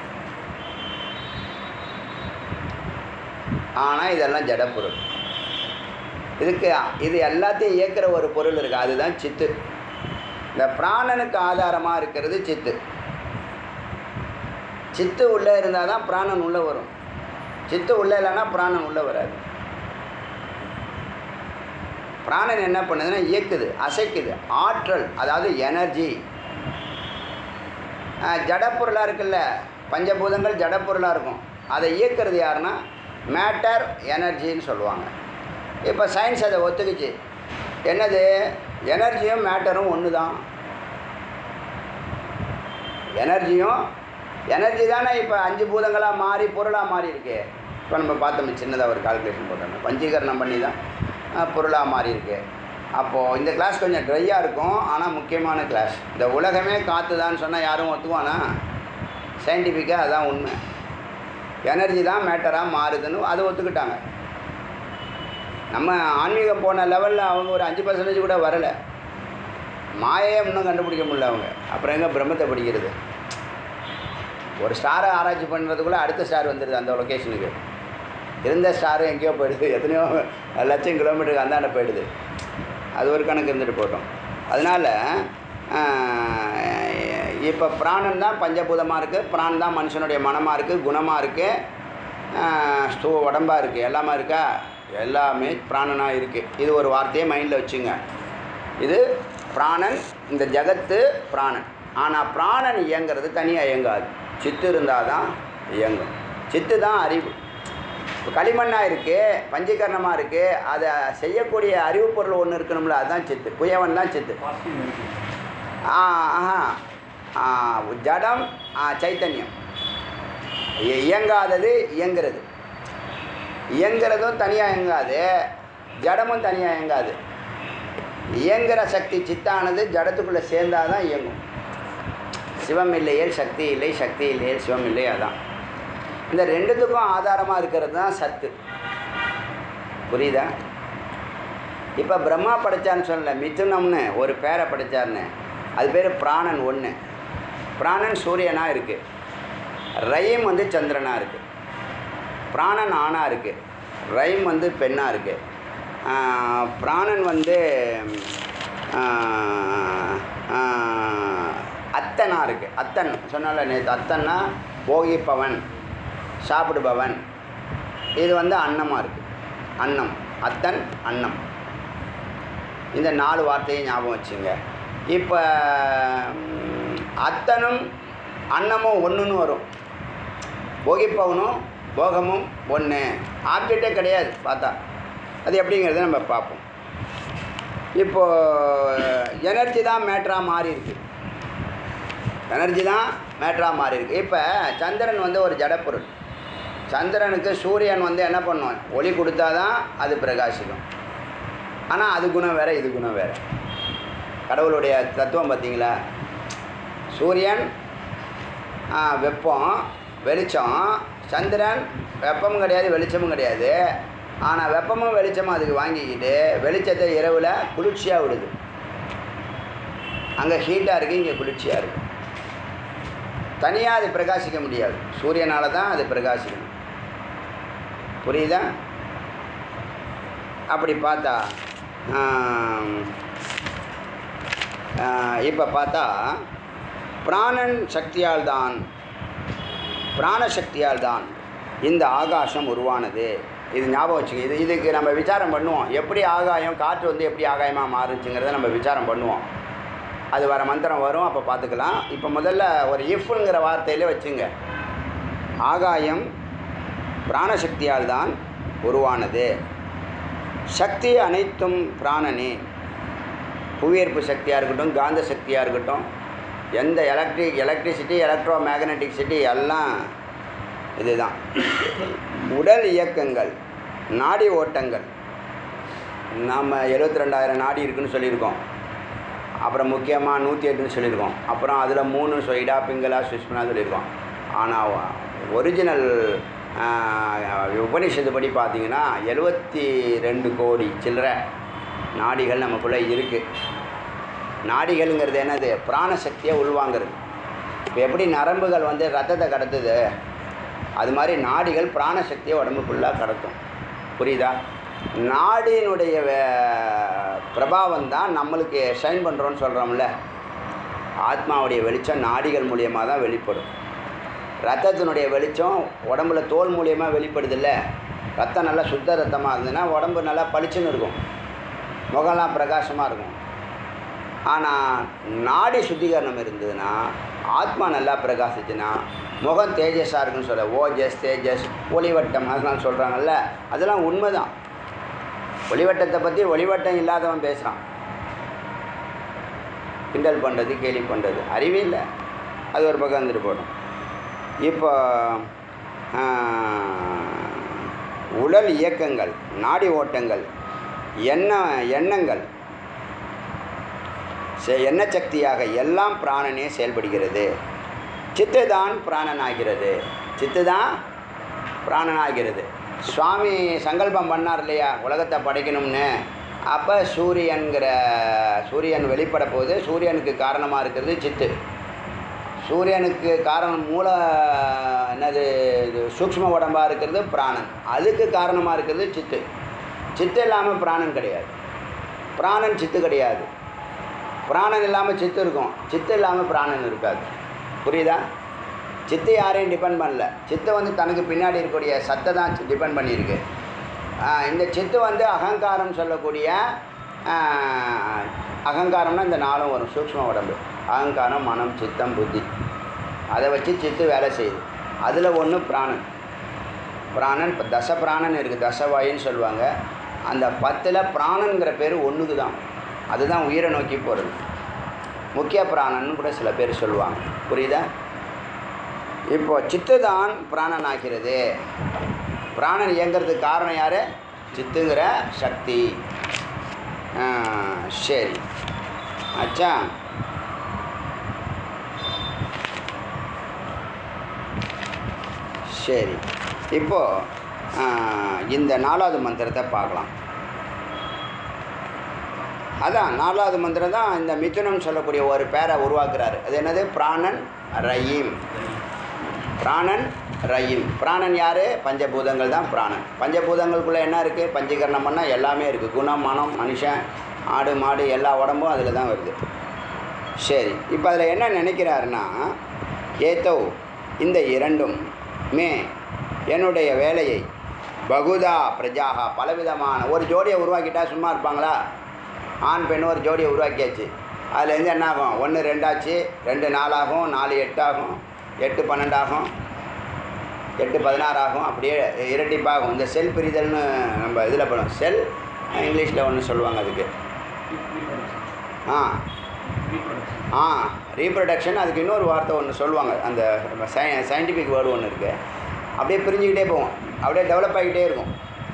ஆனால் இதெல்லாம் ஜடப்பொருள். இதுக்கு இது எல்லாத்தையும் இயக்கிற ஒரு பொருள் இருக்குது, அதுதான் சித்து. இந்த பிராணனுக்கு ஆதாரமாக இருக்கிறது சித்து. சித்து உள்ளே இருந்தால் தான் பிராணன் உள்ளே வரும். சித்து உள்ளே இல்லைன்னா பிராணன் உள்ளே வராது. பிராணன் என்ன பண்ணுதுன்னா இயக்குது, அசைக்குது, ஆற்றல், அதாவது எனர்ஜி. ஜடப்பொருளாக இருக்குல்ல, பஞ்சபூதங்கள் ஜடப்பொருளாக இருக்கும். அதை இயக்கிறது யாருன்னா மேட்டர் எனர்ஜின்னு சொல்லுவாங்க. இப்போ சயின்ஸ் அதை ஒத்துக்குச்சு. என்னது, எனர்ஜியும் மேட்டரும் ஒன்று தான். எனர்ஜியும் எனர்ஜி தானே இப்போ அஞ்சு பூதங்களாக மாறி பொருளாக மாறி இருக்கு. இப்போ நம்ம பார்த்தோம், சின்னதாக ஒரு கால்குலேஷன் போட்டோம், பஞ்சீகரணம் பண்ணி தான் பொருளாக மாறி இருக்கு. அப்போது இந்த கிளாஸ் கொஞ்சம் ட்ரையாக இருக்கும், ஆனால் முக்கியமான கிளாஸ். இந்த உலகமே காற்று தான் சொன்னால் யாரும் ஒத்துவானா? சயின்டிஃபிக்காக அதுதான் உண்மை. எனர்ஜி தான் மேட்டராக மாறுதுன்னு அது ஒத்துக்கிட்டாங்க. நம்ம ஆன்மீகம் போன லெவலில் அவங்க ஒரு அஞ்சு பர்சன்டேஜ் கூட வரலை. மாயையே இன்னும் கண்டுபிடிக்க முடியல அவங்க. அப்புறம் எங்கே பிரம்மத்தை படிக்கிறது? ஒரு ஸ்டாரை ஆராய்ச்சி பண்ணுறதுக்குள்ளே அடுத்த ஸ்டார் வந்துடுது அந்த லொக்கேஷனுக்கு. இருந்த ஸ்டாரு எங்கேயோ போயிடுது, எத்தனையோ லட்சம் கிலோமீட்டருக்கு அந்தாண்ட போயிடுது. அது ஒரு கணக்கு இருந்துட்டு போட்டோம். அதனால் இப்போ பிராணன் தான் பஞ்சபூதமாக இருக்குது. பிராணன் தான் மனுஷனுடைய மனமாக இருக்குது, குணமாக இருக்குது, ஸ்தூ உடம்பாக இருக்குது, எல்லாமே இருக்கா? எல்லாமே பிராணனாக இருக்குது. இது ஒரு வார்த்தையை மைண்டில் வச்சுங்க. இது பிராணன், இந்த ஜகத்து பிராணன். ஆனால் பிராணன் இயங்கிறது தனியாக இயங்காது. சித்து இருந்தால் தான் இயங்கும். சித்து தான் அறிவு. இப்போ களிமண்ணாக இருக்குது, பஞ்சீகரணமாக இருக்குது, அதை செய்யக்கூடிய அறிவு பொருள் ஒன்று இருக்கணும்ல, அதுதான் சித்து. குயவன் தான் சித்து. ஆஹா ஜடம் சைத்தன்யம். இயங்காதது இயங்கிறது. இயங்கிறதும் தனியாக இயங்காது, ஜடமும் தனியாக இயங்காது. இயங்குகிற சக்தி சித்தானது ஜடத்துக்குள்ளே சேர்ந்தால் தான் இயங்கும். சிவம் இல்லையேல் சக்தி இல்லை, சக்தி இல்லையேல் சிவம் இல்லை. அதான் இந்த ரெண்டுத்துக்கும் ஆதாரமாக இருக்கிறது தான் சத்து. புரியுதா? இப்போ பிரம்மா படைச்சான்னு சொல்லலை, மிதுனம்னு ஒரு பேரை படைச்சார்னு, அது பேர் பிராணன் ஒன்று. பிராணன் சூரியனாக இருக்குது, ரயம் வந்து சந்திரனாக இருக்குது. பிராணன் ஆணாக இருக்குது, ரயம் வந்து பெண்ணாக இருக்குது. பிராணன் வந்து அத்தனாக இருக்குது. அத்தன் சொன்னால நேற்று, அத்தன்னா போகிப்பவன், சாப்பிடுபவன். இது வந்து அன்னமாக இருக்குது. அன்னம், அத்தன், அன்னம். இந்த நாலு வார்த்தையை ஞாபகம் வச்சுங்க. இப்போ அத்தனும் அன்னமும் ஒன்றுன்னு வரும். போகிப்பவனும் போகமும் ஒன்று. ஆப்ஜெக்டே கிடையாது பார்த்தா. அது எப்படிங்கிறத நம்ம பார்ப்போம். இப்போது எனர்ஜி தான் மேட்ராக மாறி இருக்கு. எனர்ஜி தான் மேட்ராக மாறி இருக்கு. இப்போ சந்திரன் வந்து ஒரு ஜடப்பொருள். சந்திரனுக்கு சூரியன் வந்து என்ன பண்ணும்? ஒளி கொடுத்தா தான் அது பிரகாசிக்கும். ஆனால் அது குணம் வேறு, இது குணம் வேறு. கடவுளுடைய தத்துவம் பார்த்தீங்களா? சூரியன் வெப்பம், வெளிச்சம். சந்திரன் வெப்பமும் கிடையாது, வெளிச்சமும் கிடையாது. ஆனால் வெப்பமும் வெளிச்சமும் அதுக்கு வாங்கிக்கிட்டு வெளிச்சத்தை இரவில் குளிர்ச்சியாக விடுது. அங்கே ஹீட்டாக இருக்குது, இங்கே குளிர்ச்சியாக இருக்குது. தனியாக அது பிரகாசிக்க முடியாது. சூரியனால் தான் அது பிரகாசிக்கணும். புரியுதா? அப்படி பார்த்தா இப்போ பார்த்தா பிராணன் சக்தியால் தான், பிராணசக்தியால் தான் இந்த ஆகாசம் உருவானது. இது ஞாபகம் வச்சுங்க. இது இதுக்கு நம்ம விசாரம் பண்ணுவோம். எப்படி ஆகாயம், காற்று வந்து எப்படி ஆகாயமாக மாறுச்சுங்கிறத நம்ம விசாரம் பண்ணுவோம். அது வர மந்திரம் வரும், அப்போ பார்த்துக்கலாம். இப்போ முதல்ல ஒரு இஃப்ங்கிற வார்த்தையிலே வச்சுங்க. ஆகாயம் பிராணசக்தியால் தான் உருவானது. சக்தி அனைத்தும் பிராணனே. புவியீர்ப்பு சக்தியாக இருக்கட்டும், காந்த சக்தியாக இருக்கட்டும், எந்த electric electricity electro magnetic city எல்லாம் இதுதான். உடல் இயக்கங்கள், நாடி ஓட்டங்கள். நாம் எழுபத்தி ரெண்டாயிரம் நாடி இருக்குதுன்னு சொல்லியிருக்கோம். அப்புறம் முக்கியமாக நூற்றி எட்டுன்னு சொல்லியிருக்கோம். அப்புறம் அதில் மூணு சொ இடா பிங்களா சுஷ்மனா சொல்லியிருக்கோம். ஆனால் ஒரிஜினல் உபனிஷத்து படி பார்த்திங்கன்னா எழுபத்தி ரெண்டு கோடி சில்லற நாடிகள் நமக்குள்ளே இருக்குது. நாடிகள்ங்கிறது என்னது? பிராணசக்தியை உள்வாங்கிறது. இப்போ எப்படி நரம்புகள் வந்து ரத்தத்தை கடத்துது, அது மாதிரி நாடிகள் பிராணசக்தியை உடம்பு ஃபுல்லாக கடத்தும். புரியுதா? நாடியினுடைய பிரபாவம் தான் நம்மளுக்கு ஷைன் பண்ணுறோன்னு சொல்கிறோம்ல. ஆத்மாவுடைய வெளிச்சம் நாடிகள் மூலியமாக தான் வெளிப்படும். ரத்தத்தினுடைய வெளிச்சம் உடம்புல தோல் மூலியமாக வெளிப்படுதில்ல. ரத்தம் நல்லா சுத்த ரத்தமாக இருந்ததுன்னா உடம்பு நல்லா பளிச்சுன்னு இருக்கும், முகம்லாம் பிரகாசமாக இருக்கும். ஆனால் நாடி சுத்திகரணம் இருந்ததுன்னா, ஆத்மா நல்லா பிரகாசிச்சுன்னா முகம் தேஜஸாக இருக்குன்னு சொல்ல. ஓஜஸ், தேஜஸ், ஒளிவட்டம் அதெல்லாம் சொல்கிறாங்கல்ல, அதெல்லாம் உண்மை தான். ஒளிவட்டத்தை பற்றி ஒளிவட்டம் இல்லாதவன் பேசுகிறான். கிண்டல் பண்ணுறது, கேலி பண்ணுறது, அறிவே இல்லை. அது ஒரு பக்கம் வந்துட்டு போடும். இப்போ உடல் இயக்கங்கள், நாடி ஓட்டங்கள், எண்ண எண்ணங்கள், எண்ண சக்தியாக எல்லாம் பிராணனே செயல்படுகிறது. சித்து தான் பிராணனாகிறது. சித்து தான் பிராணனாகிறது. சுவாமி சங்கல்பம் பண்ணார் இல்லையா உலகத்தை படைக்கணும்னு. அப்போ சூரியன்கிற சூரியன் வெளிப்பட போது சூரியனுக்கு காரணமாக இருக்கிறது சித்து. சூரியனுக்கு காரணம் மூல என்னது இது சூக்ஷ்ம உடம்பாக இருக்கிறது பிராணன். அதுக்கு காரணமாக இருக்கிறது சித்து. சித்து இல்லாமல் பிராணன் கிடையாது, பிராணன் சித்து கிடையாது. பிராணன் இல்லாமல் சித்து இருக்கும், சித்து இல்லாமல் பிராணன் இருக்காது. புரியுதா? சித்து யாரையும் டிபெண்ட் பண்ணல. சித்து வந்து தனக்கு பின்னாடி இருக்கக்கூடிய சத்தை தான் டிபெண்ட் பண்ணியிருக்கு. இந்த சித்து வந்து அகங்காரம் சொல்லக்கூடிய அகங்காரம்னா இந்த நாளும் வரும். சூக்ஷ்ம உடம்பு அகங்காரம், மனம், சித்தம், புத்தி, அதை வச்சு சித்து வேலை செய்யுது. அதில் ஒன்று பிராணன். பிராணன் இப்போ தச பிராணன் இருக்குது, தசவாயின்னு சொல்லுவாங்க. அந்த பத்தில் பிராணங்கிற பேர் ஒன்றுக்கு தான். அதுதான் உயிரை நோக்கி போகிறது. முக்கிய பிராணன்னு கூட சில பேர் சொல்லுவாங்க. புரியுதா? இப்போ சித்து தான் பிராணன் ஆகிறது. பிராணன் இயங்கிறதுக்கு காரணம் யார்? சித்துங்கிற சக்தி. சரி ஆச்சா. சரி, இப்போது இந்த நாலாவது மந்திரத்தை பார்க்கலாம். அதான் நாலாவது மந்திரம் தான் இந்த மிதுனம் சொல்லக்கூடிய ஒரு பேரை உருவாக்குறாரு. அது என்னது? பிராணன் ரயீம். பிராணன் ரயீம். பிராணன் யார்? பஞ்சபூதங்கள் தான் பிராணன். பஞ்சபூதங்களுக்குள்ளே என்ன இருக்குது? பஞ்சீகரணம் பண்ணால் எல்லாமே இருக்குது. குணம், மனம், மனுஷன், ஆடு, மாடு எல்லா உடம்பும் அதில் தான் வருது. சரி, இப்போ அதில் என்ன நினைக்கிறாருன்னா, ஏதோ இந்த இரண்டும் மே என்னுடைய வேலையை பகுதா பிரஜாகா பலவிதமான ஒரு ஜோடியை உருவாக்கிட்டா சும்மா இருப்பாங்களா? ஆண் பெண் ஒரு ஜோடியை உருவாக்கியாச்சு. அதுலேருந்து என்ன ஆகும்? ஒன்று ரெண்டாச்சு, ரெண்டு நாலாகும், நாலு எட்டாகும், எட்டு பன்னெண்டாகும், எட்டு பதினாறாகும், அப்படியே இரட்டிப்பாகும். இந்த செல் பிரிதல்னு நம்ம இதில் பண்ணுவோம். செல் இங்கிலீஷில் ஒன்று சொல்லுவாங்க அதுக்கு. Ah ah reproduction. அதுக்கு இன்னொரு வார்த்தை ஒன்று சொல்லுவாங்க. அந்த சை சயின்டிஃபிக் வேர்டு ஒன்று இருக்குது. அப்படியே பிரிஞ்சுக்கிட்டே போவோம், அப்படியே டெவலப் ஆகிக்கிட்டே இருக்கும்.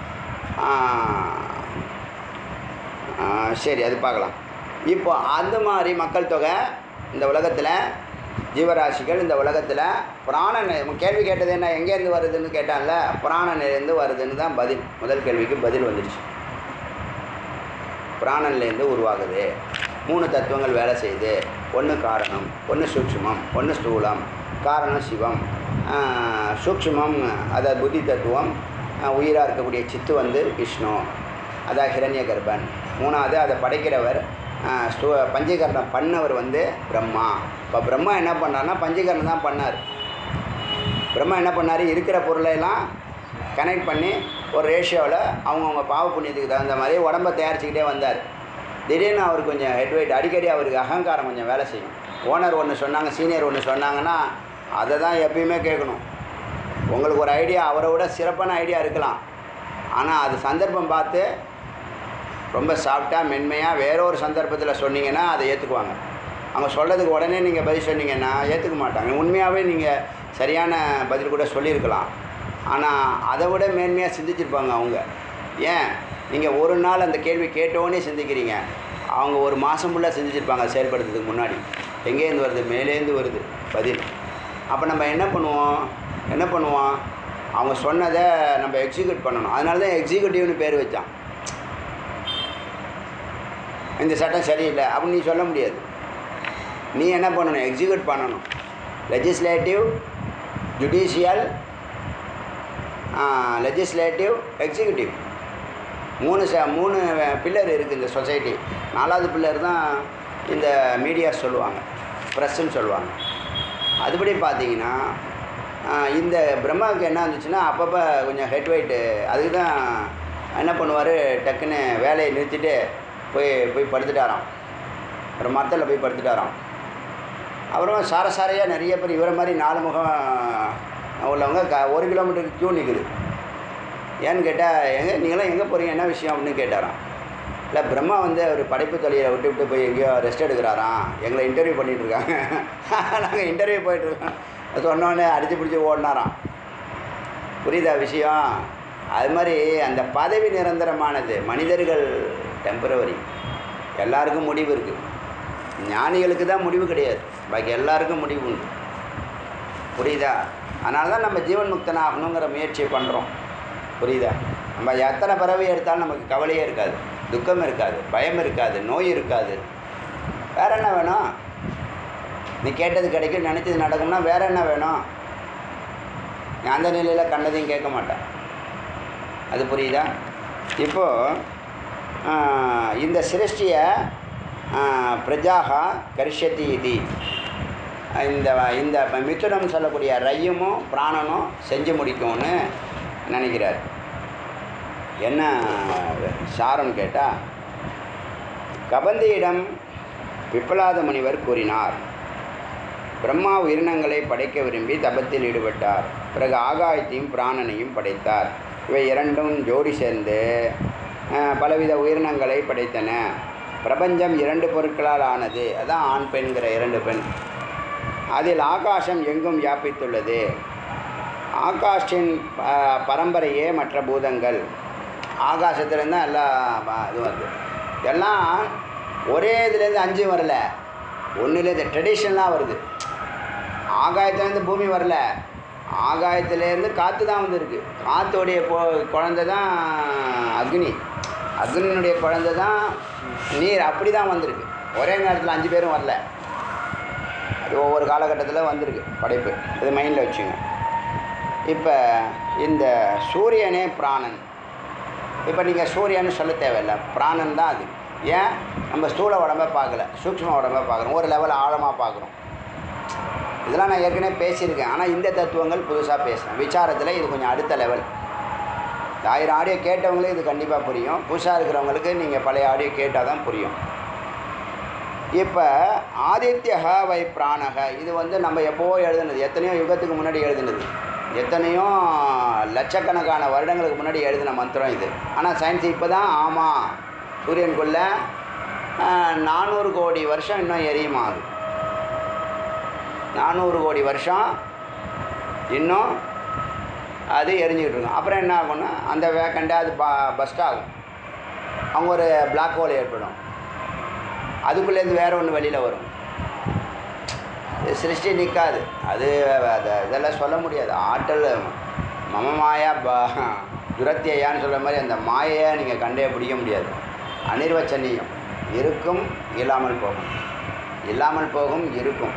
சரி, அது பார்க்கலாம். இப்போ அந்த மாதிரி மக்கள் தொகை இந்த உலகத்தில், ஜீவராசிகள் இந்த உலகத்தில் பிராணன். கேள்வி கேட்டது என்ன? எங்கேருந்து வருதுன்னு கேட்டான்ல, பிராணன்லேருந்து வருதுன்னு தான் பதில். முதல் கேள்விக்கு பதில் வந்துடுச்சு. பிராணன்லேருந்து உருவாகுது. மூணு தத்துவங்கள் வேலை செய்யுது. ஒன்று காரணம், ஒன்று சூக்ஷ்மம், ஒன்று ஸ்தூலம். காரணம் சிவம், சூக்ஷ்மம் அதாவது புத்தி தத்துவம், உயிராக இருக்கக்கூடிய சித்து வந்து விஷ்ணு, அதான் ஹிரண்ய கர்ப்பன். மூணாவது அதை படைக்கிறவர், ஸ்தூ பஞ்சீகரணம் பண்ணவர் வந்து பிரம்மா. இப்போ பிரம்மா என்ன பண்ணார்னா பஞ்சீகரணம் தான் பண்ணார். பிரம்மா என்ன பண்ணார்? இருக்கிற பொருளையெல்லாம் கனெக்ட் பண்ணி ஒரு ரேஷியோவில் அவங்கவுங்க பாவ புண்ணியத்துக்கு தகுந்த மாதிரி உடம்பை தயாரிச்சுக்கிட்டே வந்தார். திடீர்னு அவருக்கு கொஞ்சம் ஹெட்வெயிட், அடிக்கடி அவருக்கு அகங்காரம் கொஞ்சம் வேலை செய்யும். ஓனர் ஒன்று சொன்னாங்க, சீனியர் ஒன்று சொன்னாங்கன்னா அதை தான் எப்பயுமே கேட்கணும். உங்களுக்கு ஒரு ஐடியா அவரை விட சிறப்பான ஐடியா இருக்கலாம், ஆனால் அது சந்தர்ப்பம் பார்த்து ரொம்ப சாஃப்டாக மென்மையாக வேற ஒரு சந்தர்ப்பத்தில் சொன்னீங்கன்னா அதை ஏற்றுக்குவாங்க. அவங்க சொல்கிறதுக்கு உடனே நீங்கள் பதில் சொன்னீங்கன்னா ஏற்றுக்க மாட்டாங்க. உண்மையாகவே நீங்கள் சரியான பதில் கூட சொல்லியிருக்கலாம், ஆனால் அதை விட மேன்மையாக சிந்திச்சிருப்பாங்க அவங்க. ஏன்? நீங்கள் ஒரு நாள் அந்த கேள்வி கேட்டோன்னே சிந்திக்கிறீங்க, அவங்க ஒரு மாதம் ஃபுல்லாக சிந்திச்சிருப்பாங்க செயல்படுத்துறதுக்கு முன்னாடி. எங்கேருந்து வருது? மேலேருந்து வருது பதில். அப்போ நம்ம என்ன பண்ணுவோம் என்ன பண்ணுவோம் அவங்க சொன்னதை நம்ம எக்ஸிக்யூட் பண்ணணும். அதனால தான் எக்ஸிக்யூட்டிவ்னு பேர் வச்சான். இந்த சட்டம் சரியில்லை அப்படின்னு நீ சொல்ல முடியாது. நீ என்ன பண்ணணும்? எக்ஸிக்யூட் பண்ணணும். Legislative, judicial, legislative, executive. மூணு ச மூணு பில்லர் இருக்குது இந்த சொசைட்டி. நாலாவது பில்லர் தான் இந்த மீடியா சொல்லுவாங்க, ப்ரெஸ்ஸுன்னு சொல்லுவாங்க. அதுபடி பார்த்தீங்கன்னா இந்த பிரம்மாவுக்கு என்ன இருந்துச்சுன்னா அப்பப்போ கொஞ்சம் ஹெட் வெயிட்டு. அதுக்கு தான் என்ன பண்ணுவார், டக்குன்னு வேலையை நிறுத்திட்டு போய் போய் படுத்துட்டாராம், ஒரு மரத்தில் போய் படுத்துட்டாராம். அப்புறம் சார சாரையாக நிறைய பேர் இவரை மாதிரி நாலு முகம் உள்ளவங்க க ஒரு கிலோமீட்டருக்கு க்யூ நிற்குது. ஏன்னு கேட்டால், எங்கே நீங்களாம் எங்கே போகிறீங்க, என்ன விஷயம் அப்படின்னு கேட்டாராம். இல்லை, பிரம்மா வந்து அவர் படைப்பு தொழிலை விட்டு விட்டு போய் எங்கேயோ ரெஸ்ட் எடுக்கிறாராம், எங்களை இன்டர்வியூ பண்ணிகிட்ருக்காங்க, நாங்கள் இன்டர்வியூ போயிட்டுருக்கோம் சொன்னோன்னே அடித்து பிடிச்சி ஓடினாராம். புரியுதா விஷயம்? அது மாதிரி அந்த பதவி நிரந்தரமானது, மனிதர்கள் டெம்பரவரி. எல்லாருக்கும் முடிவு இருக்குது. ஞானிகளுக்கு தான் முடிவு கிடையாது, பாக்கி எல்லாருக்கும் முடிவு உண்டு. புரியுதா? அதனால தான் நம்ம ஜீவன் முக்தன் ஆகணுங்கிற முயற்சியை பண்ணுறோம். புரியுதா? நம்ம எத்தனை பிறவி எடுத்தாலும் நமக்கு கவலையே இருக்காது, துக்கம் இருக்காது, பயம் இருக்காது, நோய் இருக்காது. வேறு என்ன வேணும்? நீ கேட்டது கிடைக்கும், நினச்சது நடக்கும்னா வேறு என்ன வேணும்? நீ அந்த நிலையில் கண்டதையும் கேட்க மாட்டேன். அது புரியுதா? இப்போது இந்த சிருஷ்டியை பிரஜாகா கரிஷ்யதி இது, இந்த இந்த மிதுனம் சொல்லக்கூடிய ரய்யமும் பிராணனும் செஞ்சு முடிக்கும்னு நினைக்கிறார். என்ன சாரம் கேட்டால், கபந்தியிடம் பிப்பலாத முனிவர் கூறினார், பிரம்மா உயிரினங்களை படைக்க விரும்பி தபத்தில் ஈடுபட்டார். பிறகு ஆகாயத்தையும் பிராணனையும் படைத்தார். இவை இரண்டும் ஜோடி சேர்ந்து பலவித உயிரினங்களை படைத்தன. பிரபஞ்சம் இரண்டு பொருட்களால் ஆனது. அதான் ஆண் பெண்கிற இரண்டு பெண். அதில் ஆகாசம் எங்கும் வியாபித்துள்ளது. ஆகாஷின் பரம்பரையே மற்ற பூதங்கள். ஆகாசத்துலேருந்து தான் எல்லாம் இது வருது. எல்லாம் ஒரே இதுலேருந்து அஞ்சு வரல, ஒன்றுலேருந்து ட்ரெடிஷ்னலாக வருது. ஆகாயத்துலேருந்து பூமி வரல, ஆகாயத்துலேருந்து காற்று தான் வந்துருக்கு. காற்றுடைய பொ குழந்தை தான் அக்னி, அக்னியினுடைய குழந்தை தான் நீர். அப்படி தான் வந்திருக்கு. ஒரே நேரத்தில் அஞ்சு பேரும் வரல. அது ஒவ்வொரு காலகட்டத்தில் வந்திருக்கு படைப்பு. இது மைண்டில் வச்சுங்க. இப்போ இந்த சூரியனே பிராணன். இப்போ நீங்கள் சூரியன்னு சொல்ல தேவையில்லை, பிராணன் தான் அது. ஏன்? நம்ம ஸ்தூல உடம்பை பார்க்கல, சூக்ஷ்ம உடம்பை பார்க்குறோம், ஒரு லெவல் ஆழமாக பார்க்குறோம். இதெல்லாம் நான் ஏற்கனவே பேசியிருக்கேன். ஆனால் இந்த தத்துவங்கள் புதுசாக பேசுகிறேன். விசாரத்தில் இது கொஞ்சம் அடுத்த லெவல். ஆயிரம் ஆடியோ கேட்டவங்களுக்கு இது கண்டிப்பாக புரியும். புதுசாக இருக்கிறவங்களுக்கு நீங்கள் பழைய ஆடியோ கேட்டால் தான் புரியும். இப்போ ஆதித்யஹ வை பிராணக, இது வந்து நம்ம எப்போவோ எழுதுனது, எத்தனையோ யுகத்துக்கு முன்னாடி எழுதுனது, எத்தனையோ லட்சக்கணக்கான வருடங்களுக்கு முன்னாடி எழுதின மந்திரம் இது. ஆனால் சயின்ஸ் இப்போ தான் ஆமாம் சூரியனுக்குள்ளே நானூறு கோடி வருஷம் இன்னும் எரியுமா, அது நானூறு கோடி வருஷம் இன்னும் அது எரிஞ்சிக்கிட்டு இருக்கும். அப்புறம் என்ன ஆகும்னா அந்த வேக்கண்டே அது ப பஸ்ட் ஆகும். அவங்க ஒரு பிளாக் ஹோல் ஏற்படும். அதுக்குள்ளேருந்து வேறு ஒன்று வெளியில் வரும். சிருஷ்டி நிற்காது. அது அதை இதெல்லாம் சொல்ல முடியாது. ஆற்றல் மம மாயா ப துரத்தியான்னு சொல்கிற மாதிரி அந்த மாயையை நீங்கள் கண்டே பிடிக்க முடியாது. அனிர்வச்சனீயம். இருக்கும், இல்லாமல் போகும், இல்லாமல் போகும், இருக்கும்.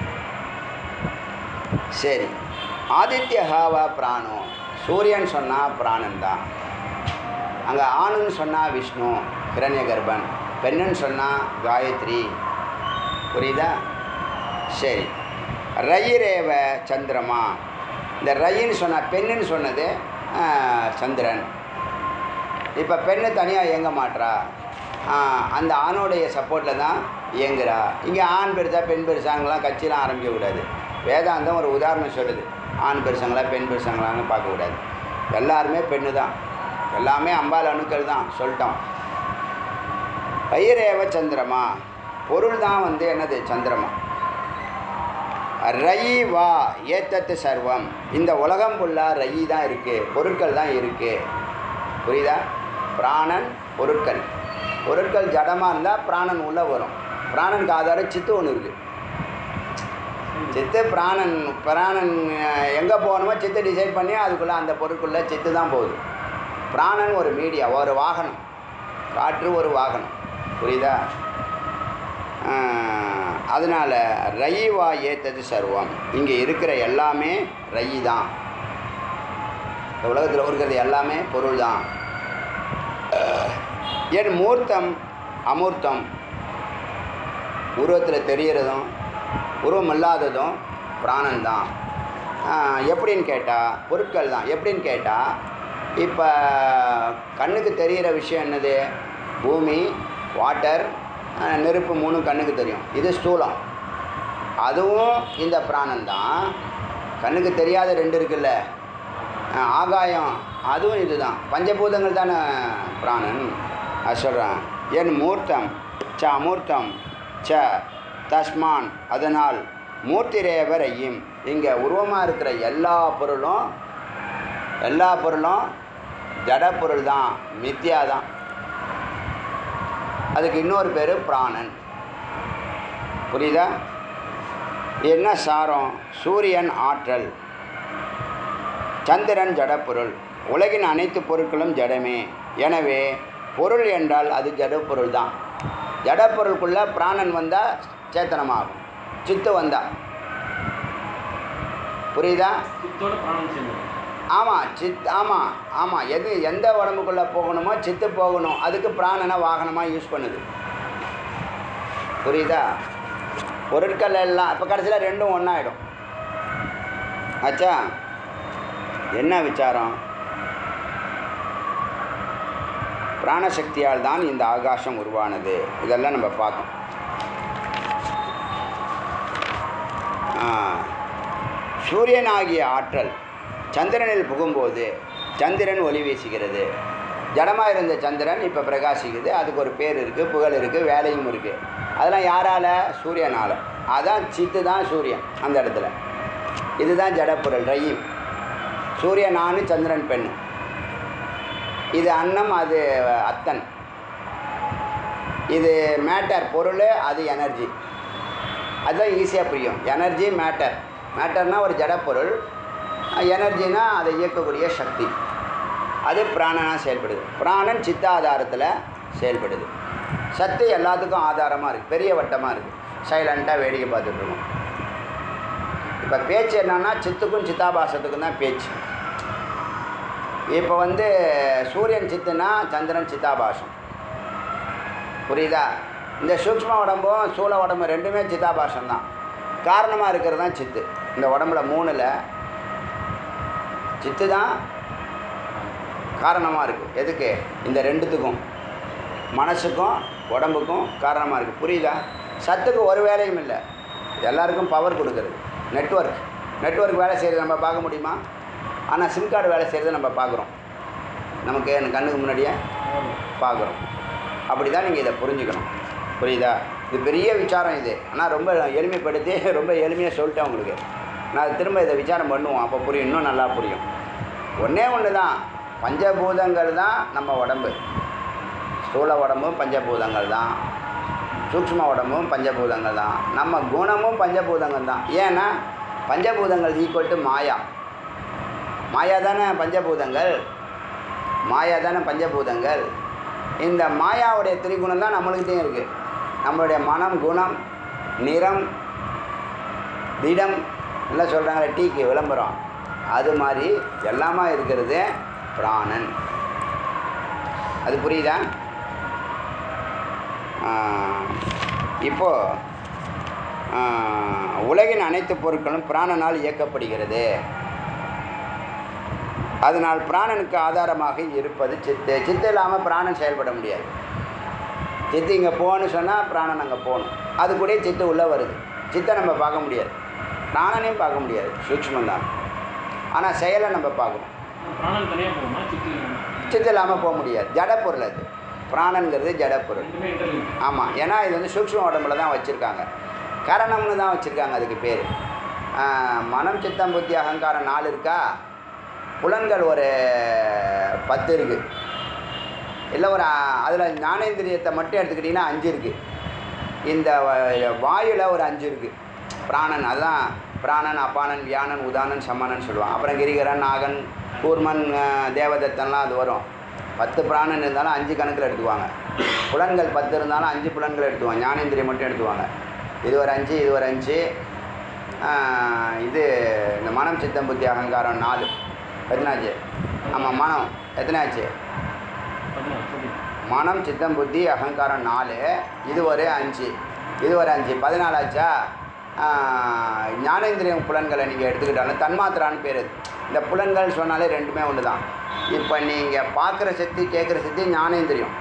சரி, ஆதித்யஹாவா பிராணோ, சூரியன் சொன்னால் பிராணன் தான். அங்கே ஆணுன்னு சொன்னால் விஷ்ணு கிரண்ய கர்ப்பன், பெண்ணுன்னு சொன்னால் காயத்ரி. புரியுதா? சரி, ரயிரேவ சந்திரமா. இந்த ரயின்னு சொன்னால் பெண்ணுன்னு சொன்னது சந்திரன். இப்போ பெண்ணு தனியாக இயங்க மாட்றா, அந்த ஆணோடைய சப்போர்ட்டில் தான் இயங்குறா. இங்கே ஆண் பெருசா பெண் பெருசாங்களாம் கட்சியெலாம் ஆரம்பிக்கக்கூடாது. வேதாந்தம் ஒரு உதாரணம் சொல்லுது. ஆண் பெருசங்களா பெண் பெருசங்களான்னு பார்க்கக்கூடாது. எல்லாருமே பெண்ணு தான், எல்லாமே அம்பாள் அணுக்கள் தான் சொல்லிட்டோம். ரயிரேவ சந்திரமா, பொருள் தான் வந்து என்னது சந்திரமா. ரயி வா ஏத்தத்து சர்வம், இந்த உலகம் ஃபுல்லாக ரயி தான் இருக்குது, பொருட்கள் தான் இருக்குது. புரியுதா? பிராணன் பொருட்கள். பொருட்கள் ஜடமாக இருந்தால் பிராணன் உள்ளே வரும். பிராணனுக்கு ஆதாரம் சித்து ஒன்று இருக்குது. சித்து பிராணன் பிராணன் எங்கே போகணுமோ சித்து டிசைட் பண்ணி அதுக்குள்ளே அந்த பொருட்குள்ளே சித்து தான் போகுது. பிராணன் ஒரு மீடியா, ஒரு வாகனம். காற்று ஒரு வாகனம். புரியுதா? அதனால் ரயி வா ஏத்தது சர்வம், இங்கே இருக்கிற எல்லாமே ரயி தான். இந்த உலகத்தில் இருக்கிறது எல்லாமே பொருள் தான். என் மூர்த்தம் அமூர்த்தம், உருவத்தில் தெரிகிறதும் உருவம் இல்லாததும் பிராணன் தான். எப்படின்னு கேட்டால் பொருட்கள் தான். எப்படின்னு கேட்டால் இப்போ கண்ணுக்கு தெரிகிற விஷயம் என்னது? பூமி, வாட்டர், நெருப்பு, மூணு கண்ணுக்கு தெரியும். இது ஸ்தூலம். அதுவும் இந்த பிராணன் தான். கண்ணுக்கு தெரியாத ரெண்டு இருக்குல்ல, ஆகாயம், அதுவும் இது தான். பஞ்சபூதங்கள் தானே பிராணன். அது சொல்கிறேன். என் மூர்த்தம் ச அமூர்த்தம் ச தஸ்மான், அதனால் மூர்த்திரேவரையும், இங்கே உருவமாக இருக்கிற எல்லா பொருளும் எல்லா பொருளும் ஜட பொருள் தான், மித்யா தான். அதுக்கு இன்னொரு பேர் பிராணன். புரியுதா? என்ன சாரம்? சூரியன் ஆற்றல், சந்திரன் ஜடப்பொருள். உலகின் அனைத்து பொருட்களும் ஜடமே. எனவே பொருள் என்றால் அது ஜடப்பொருள் தான். ஜடப்பொருளுக்குள்ளே பிராணன் வந்தால் சேத்தனமாகும், சித்து வந்தால். புரியுதா? ஆமாம், சித் ஆமாம் ஆமாம் எது எந்த உடம்புக்குள்ளே போகணுமோ சித்து போகணும். அதுக்கு பிராணனை வாகனமாக யூஸ் பண்ணுது. புரியுதா? பொருட்கள் எல்லாம் இப்போ கடைசியில் ரெண்டும் ஒன்றாயிடும். ஆச்சா? என்ன விசாரம்? பிராணசக்தியால் தான் இந்த ஆகாசம் உருவானது. இதெல்லாம் நம்ம பார்த்தோம். சூரியனாகிய ஆற்றல் சந்திரனில் புகும்போது சந்திரன் ஒளி வீசுகிறது. ஜடமாக இருந்த சந்திரன் இப்போ பிரகாசிக்குது. அதுக்கு ஒரு பேர் இருக்குது, புகழ் இருக்குது, வேலையும் இருக்குது. அதெல்லாம் யாரால்? சூரியனால். அதான் சித்து தான் சூரியன் அந்த இடத்துல. இதுதான் ஜடப்பொருள் ரயீம். சூரியன் நான், சந்திரன் பெண். இது அன்னம், அது அத்தன். இது மேட்டர் பொருள், அது எனர்ஜி. அதுதான் ஈஸியாக புரியும். Energy matter. மேட்டர்னால் ஒரு ஜடப்பொருள், எனர்ஜினா அதை இயக்கக்கூடிய சக்தி. அது பிராணனாக செயல்படுது. பிராணன் சித்தாதாரத்தில் செயல்படுது. சத்து எல்லாத்துக்கும் ஆதாரமாக இருக்குது, பெரிய வட்டமாக இருக்குது. சைலண்ட்டாக வேடிக்கை பார்த்துட்ருக்கோம். இப்போ பேச்சு என்னன்னா சித்துக்கும் சித்தாபாசத்துக்கும் தான் பேச்சு. இப்போ வந்து சூரியன் சித்துனா சந்திரன் சித்தாபாசம். புரியுதா? இந்த சூக்ஷ்ம உடம்பும் சூழ உடம்பு ரெண்டுமே சித்தாபாசம் தான். காரணமாக இருக்கிறது தான் சித்து. இந்த உடம்புல மூணில் சித்து தான் காரணமாக இருக்குது. எதுக்கு? இந்த ரெண்டுத்துக்கும், மனசுக்கும் உடம்புக்கும் காரணமாக இருக்குது. புரியுதா? சத்துக்கு ஒரு வேலையும் இல்லை, எல்லாருக்கும் பவர் கொடுக்குறது. நெட்வொர்க் நெட்வொர்க் வேலை செய்கிறது நம்ம பார்க்க முடியுமா? ஆனால் சிம் கார்டு வேலை செய்கிறத நம்ம பார்க்குறோம். நமக்கு என் கண்ணுக்கு முன்னாடியே பார்க்குறோம். அப்படி தான் நீங்கள் இதை புரிஞ்சுக்கணும். புரியுதா? இது பெரிய விசாரம் இது. ஆனால் ரொம்ப எளிமைப்படுத்தி ரொம்ப எளிமையாக சொல்லிட்டேன் உங்களுக்கு. நான் திரும்ப இதை விசாரம் பண்ணுவோம், அப்போ புரியும், இன்னும் நல்லா புரியும். ஒன்றே ஒன்று தான், பஞ்சபூதங்கள் தான் நம்ம உடம்பு. ஸ்தூல உடம்பும் பஞ்சபூதங்கள் தான், சூக்ஷ்ம உடம்பும் பஞ்சபூதங்கள் தான், நம்ம குணமும் பஞ்சபூதங்கள் தான். ஏன்னா பஞ்சபூதங்கள் ஈக்குவல் டு மாயா. மாயா தானே பஞ்சபூதங்கள், மாயா தானே பஞ்சபூதங்கள். இந்த மாயாவுடைய திரிகுணம் தான் நம்மளுக்கிட்டையும் இருக்குது. நம்மளுடைய மனம், குணம், நிறம், திடம் எல்லாம் சொல்கிறாங்களே டீக்கு விளம்பரம், அது மாதிரி எல்லாமே இருக்கிறது பிராணன். அது புரியுதா? இப்போது உலகின் அனைத்து பொருட்களும் பிராணனால் இயக்கப்படுகிறது. அதனால் பிராணனுக்கு ஆதாரமாக இருப்பது சித்து. சித்து இல்லாமல் பிராணன் செயல்பட முடியாது. சித்து இங்கே போகணுன்னு சொன்னால் பிராணன் அங்கே போகணும். அது கூட சித்து உள்ளே வருது. சித்தை நம்ம பார்க்க முடியாது, பிராணனையும் பார்க்க முடியாது, சூக்ஷ்மம் தான். ஆனால் செயலை நம்ம பார்க்கணும். சித்து இல்லாமல் போக முடியாது. ஜடப்பொருள் அது. பிராணங்கிறது ஜடப்பொருள். ஆமாம், ஏன்னா இது வந்து சூக்ஷ்ம உடம்புல தான் வச்சுருக்காங்க, கரணம்னு தான் வச்சுருக்காங்க. அதுக்கு பேர் மனம், சித்தம், புத்தி, அகங்காரம் நாலு இருக்கா. புலன்கள் ஒரு பத்து இருக்குது. இல்லை ஒரு அதில் ஞானேந்திரியத்தை மட்டும் எடுத்துக்கிட்டிங்கன்னா அஞ்சு இருக்குது. இந்த வாயுவில் ஒரு அஞ்சு இருக்குது. பிராணன், அதுதான் பிராணன், அப்பானன், வியானன், உதானன், சமணன் சொல்லுவான். அப்புறம் கிரிகரன், நாகன், கூர்மன், தேவதத்தன்லாம் அது வரும். பத்து பிராணன் இருந்தாலும் அஞ்சு கணக்கில் எடுத்துக்குவாங்க. புலன்கள் பத்து இருந்தாலும் அஞ்சு புலன்கள் எடுத்துக்குவாங்க. ஞானேந்திரியம் மட்டும் எடுத்துக்குவாங்க. இது ஒரு அஞ்சு, இது ஒரு அஞ்சு. இது இந்த மனம், சித்தம், புத்தி, அகங்காரம் நாலு. எத்தனாச்சு? ஆமாம், மனம் எத்தனாச்சு? மனம், சித்தம், புத்தி, அகங்காரம் நாலு. இது ஒரு அஞ்சு, இது ஒரு அஞ்சு, பதினாலாச்சா? ஞானேந்திரியம் புலன்களை நீங்கள் எடுத்துக்கிட்டாலும் தன்மாத்திரான்னு பேர். இந்த புலன்கள் சொன்னாலே ரெண்டுமே ஒன்று தான். இப்போ நீங்கள் பார்க்குற சக்தி, கேட்குற சக்தி ஞானேந்திரியம்,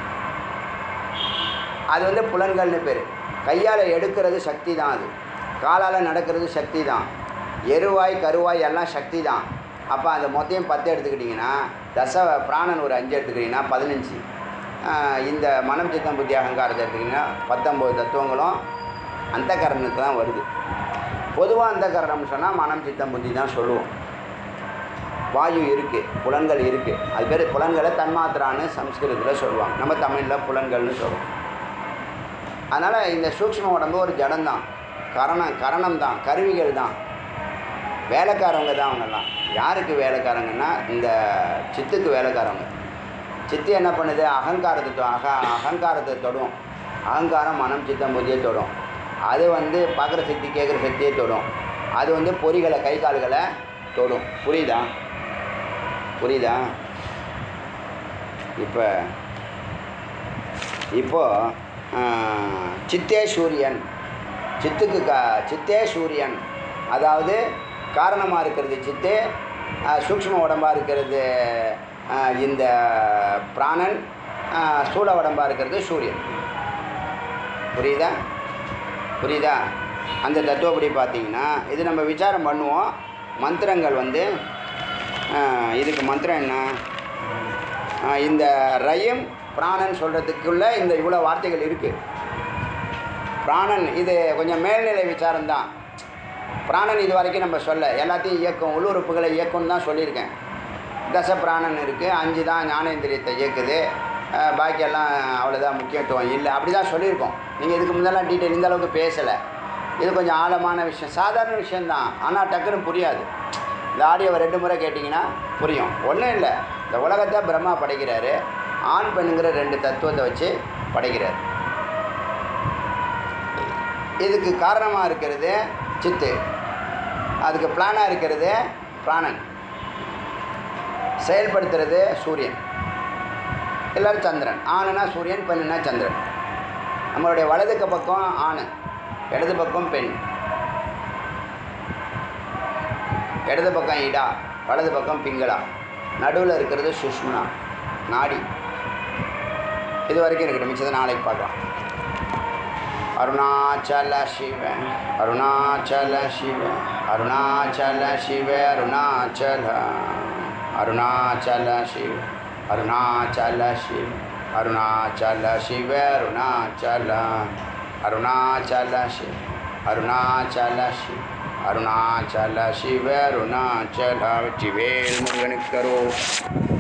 அது வந்து புலன்கள்னு பேர். கையால் எடுக்கிறது சக்தி தான், அது காலால் நடக்கிறது சக்தி தான். எருவாய், கருவாய் எல்லாம் சக்தி தான். அப்போ அந்த மொத்தையும் பத்து எடுத்துக்கிட்டிங்கன்னா, தச பிராணன் ஒரு அஞ்சு எடுத்துக்கிட்டிங்கன்னா பதினஞ்சு. இந்த மனம், சித்தம், புத்தி, அகங்காரத்தை எடுத்துக்கிட்டிங்கன்னா பத்தொம்போது தத்துவங்களும் அந்த கரணத்துக்கு தான் வருது. பொதுவாக அந்த கரணம்னு சொன்னால் மனம், சித்தம், புத்தி தான் சொல்லுவோம். வாயு இருக்குது, புலன்கள் இருக்குது. அது பேர் புலன்களை தன்மாத்திரான்னு சம்ஸ்கிருதத்தில் சொல்லுவாங்க. நம்ம தமிழில் புலன்கள்னு சொல்லுவோம். அதனால் இந்த சூக்ஷ்ம உடம்பு ஒரு ஜடம்தான், கரணம் கரணம் தான், கருவிகள் தான், வேலைக்காரவங்க தான் அவங்கெல்லாம். யாருக்கு வேலைக்காரங்கன்னா இந்த சித்துக்கு வேலைக்காரவங்க. சித்து என்ன பண்ணுது? அகங்காரத்தை அக அகங்காரத்தை தொடும். அகங்காரம் மனம், சித்தம், புத்தியை தொடும். அது வந்து பார்க்குற சக்தி, கேட்குற சக்தியை தொடும். அது வந்து பொறிகளை, கை கால்களை தொடும். புரியுதா? புரியுதா? இப்போ இப்போது சித்தே சூரியன், சித்துக்கு க சித்தே சூரியன், அதாவது காரணமாக இருக்கிறது சித்து, சூக்ஷ்ம உடம்பாக இருக்கிறது இந்த பிராணன், ஸ்தூல உடம்பாக இருக்கிறது சூரியன். புரியுதா? புரியுதா? அந்த தத்துவப்படி பார்த்தீங்கன்னா இது நம்ம விசாரம் பண்ணுவோம். மந்திரங்கள் வந்து இதுக்கு மந்திரம் என்ன? இந்த ரயம் பிராணன் சொல்கிறதுக்குள்ள இந்த இவ்வளோ வார்த்தைகள் இருக்குது. பிராணன் இது கொஞ்சம் மேல்நிலை விசாரம்தான். பிராணன் இது வரைக்கும் நம்ம சொல்ல எல்லாத்தையும் இயக்கும், உள்ளுறுப்புகளை இயக்கும்னு தான் சொல்லியிருக்கேன். தச பிராணன் இருக்குது, அஞ்சு தான் ஞானேந்திரியத்தை இயக்குது, பாக்கியெல்லாம் அவ்வளோதான் முக்கியத்துவம் இல்லை, அப்படி தான் சொல்லியிருக்கோம். நீங்கள் இதுக்கு முன்னெல்லாம் டீட்டெயில் இந்த அளவுக்கு பேசலை. இது கொஞ்சம் ஆழமான விஷயம், சாதாரண விஷயந்தான், ஆனால் டக்குன்னு புரியாது. இந்த ஆடியோவை ரெண்டு முறை கேட்டிங்கன்னா புரியும். ஒன்றும் இல்லை, இந்த உலகத்தை பிரம்மா படைக்கிறாரு, ஆண் பெண்ணுங்கிற ரெண்டு தத்துவத்தை வச்சு படைக்கிறார். இதுக்கு காரணமாக இருக்கிறது சித்து, அதுக்கு பிளானாக இருக்கிறது பிராணன், செயல்படுத்துறது சூரியன், எல்லோரும் சந்திரன். ஆணுனா சூரியன், பெண்ணுனா சந்திரன். நம்மளுடைய வலதுக்கு பக்கம் ஆண், இடது பக்கம் பெண். இடது பக்கம் இடா, வலது பக்கம் பிங்களா, நடுவில் இருக்கிறது சுஷ்மனா நாடி. இது வரைக்கும் இருக்கட்டும், மிச்சத்தை நாளைக்கு பார்க்கலாம். அருணாச்சல சிவ அருணாச்சல சிவ அருணாச்சல சிவ அருணாச்சல அருணாச்சல சிவ அருணாச்சல சிவ அருணாச்சல சிவ அருணாச்சல அருணாச்சல சிவ அருணாச்சல சிவ அருணாச்சல சிவ அருணாச்சல. வெற்றிவேல் முருகனுக்கு கரோ.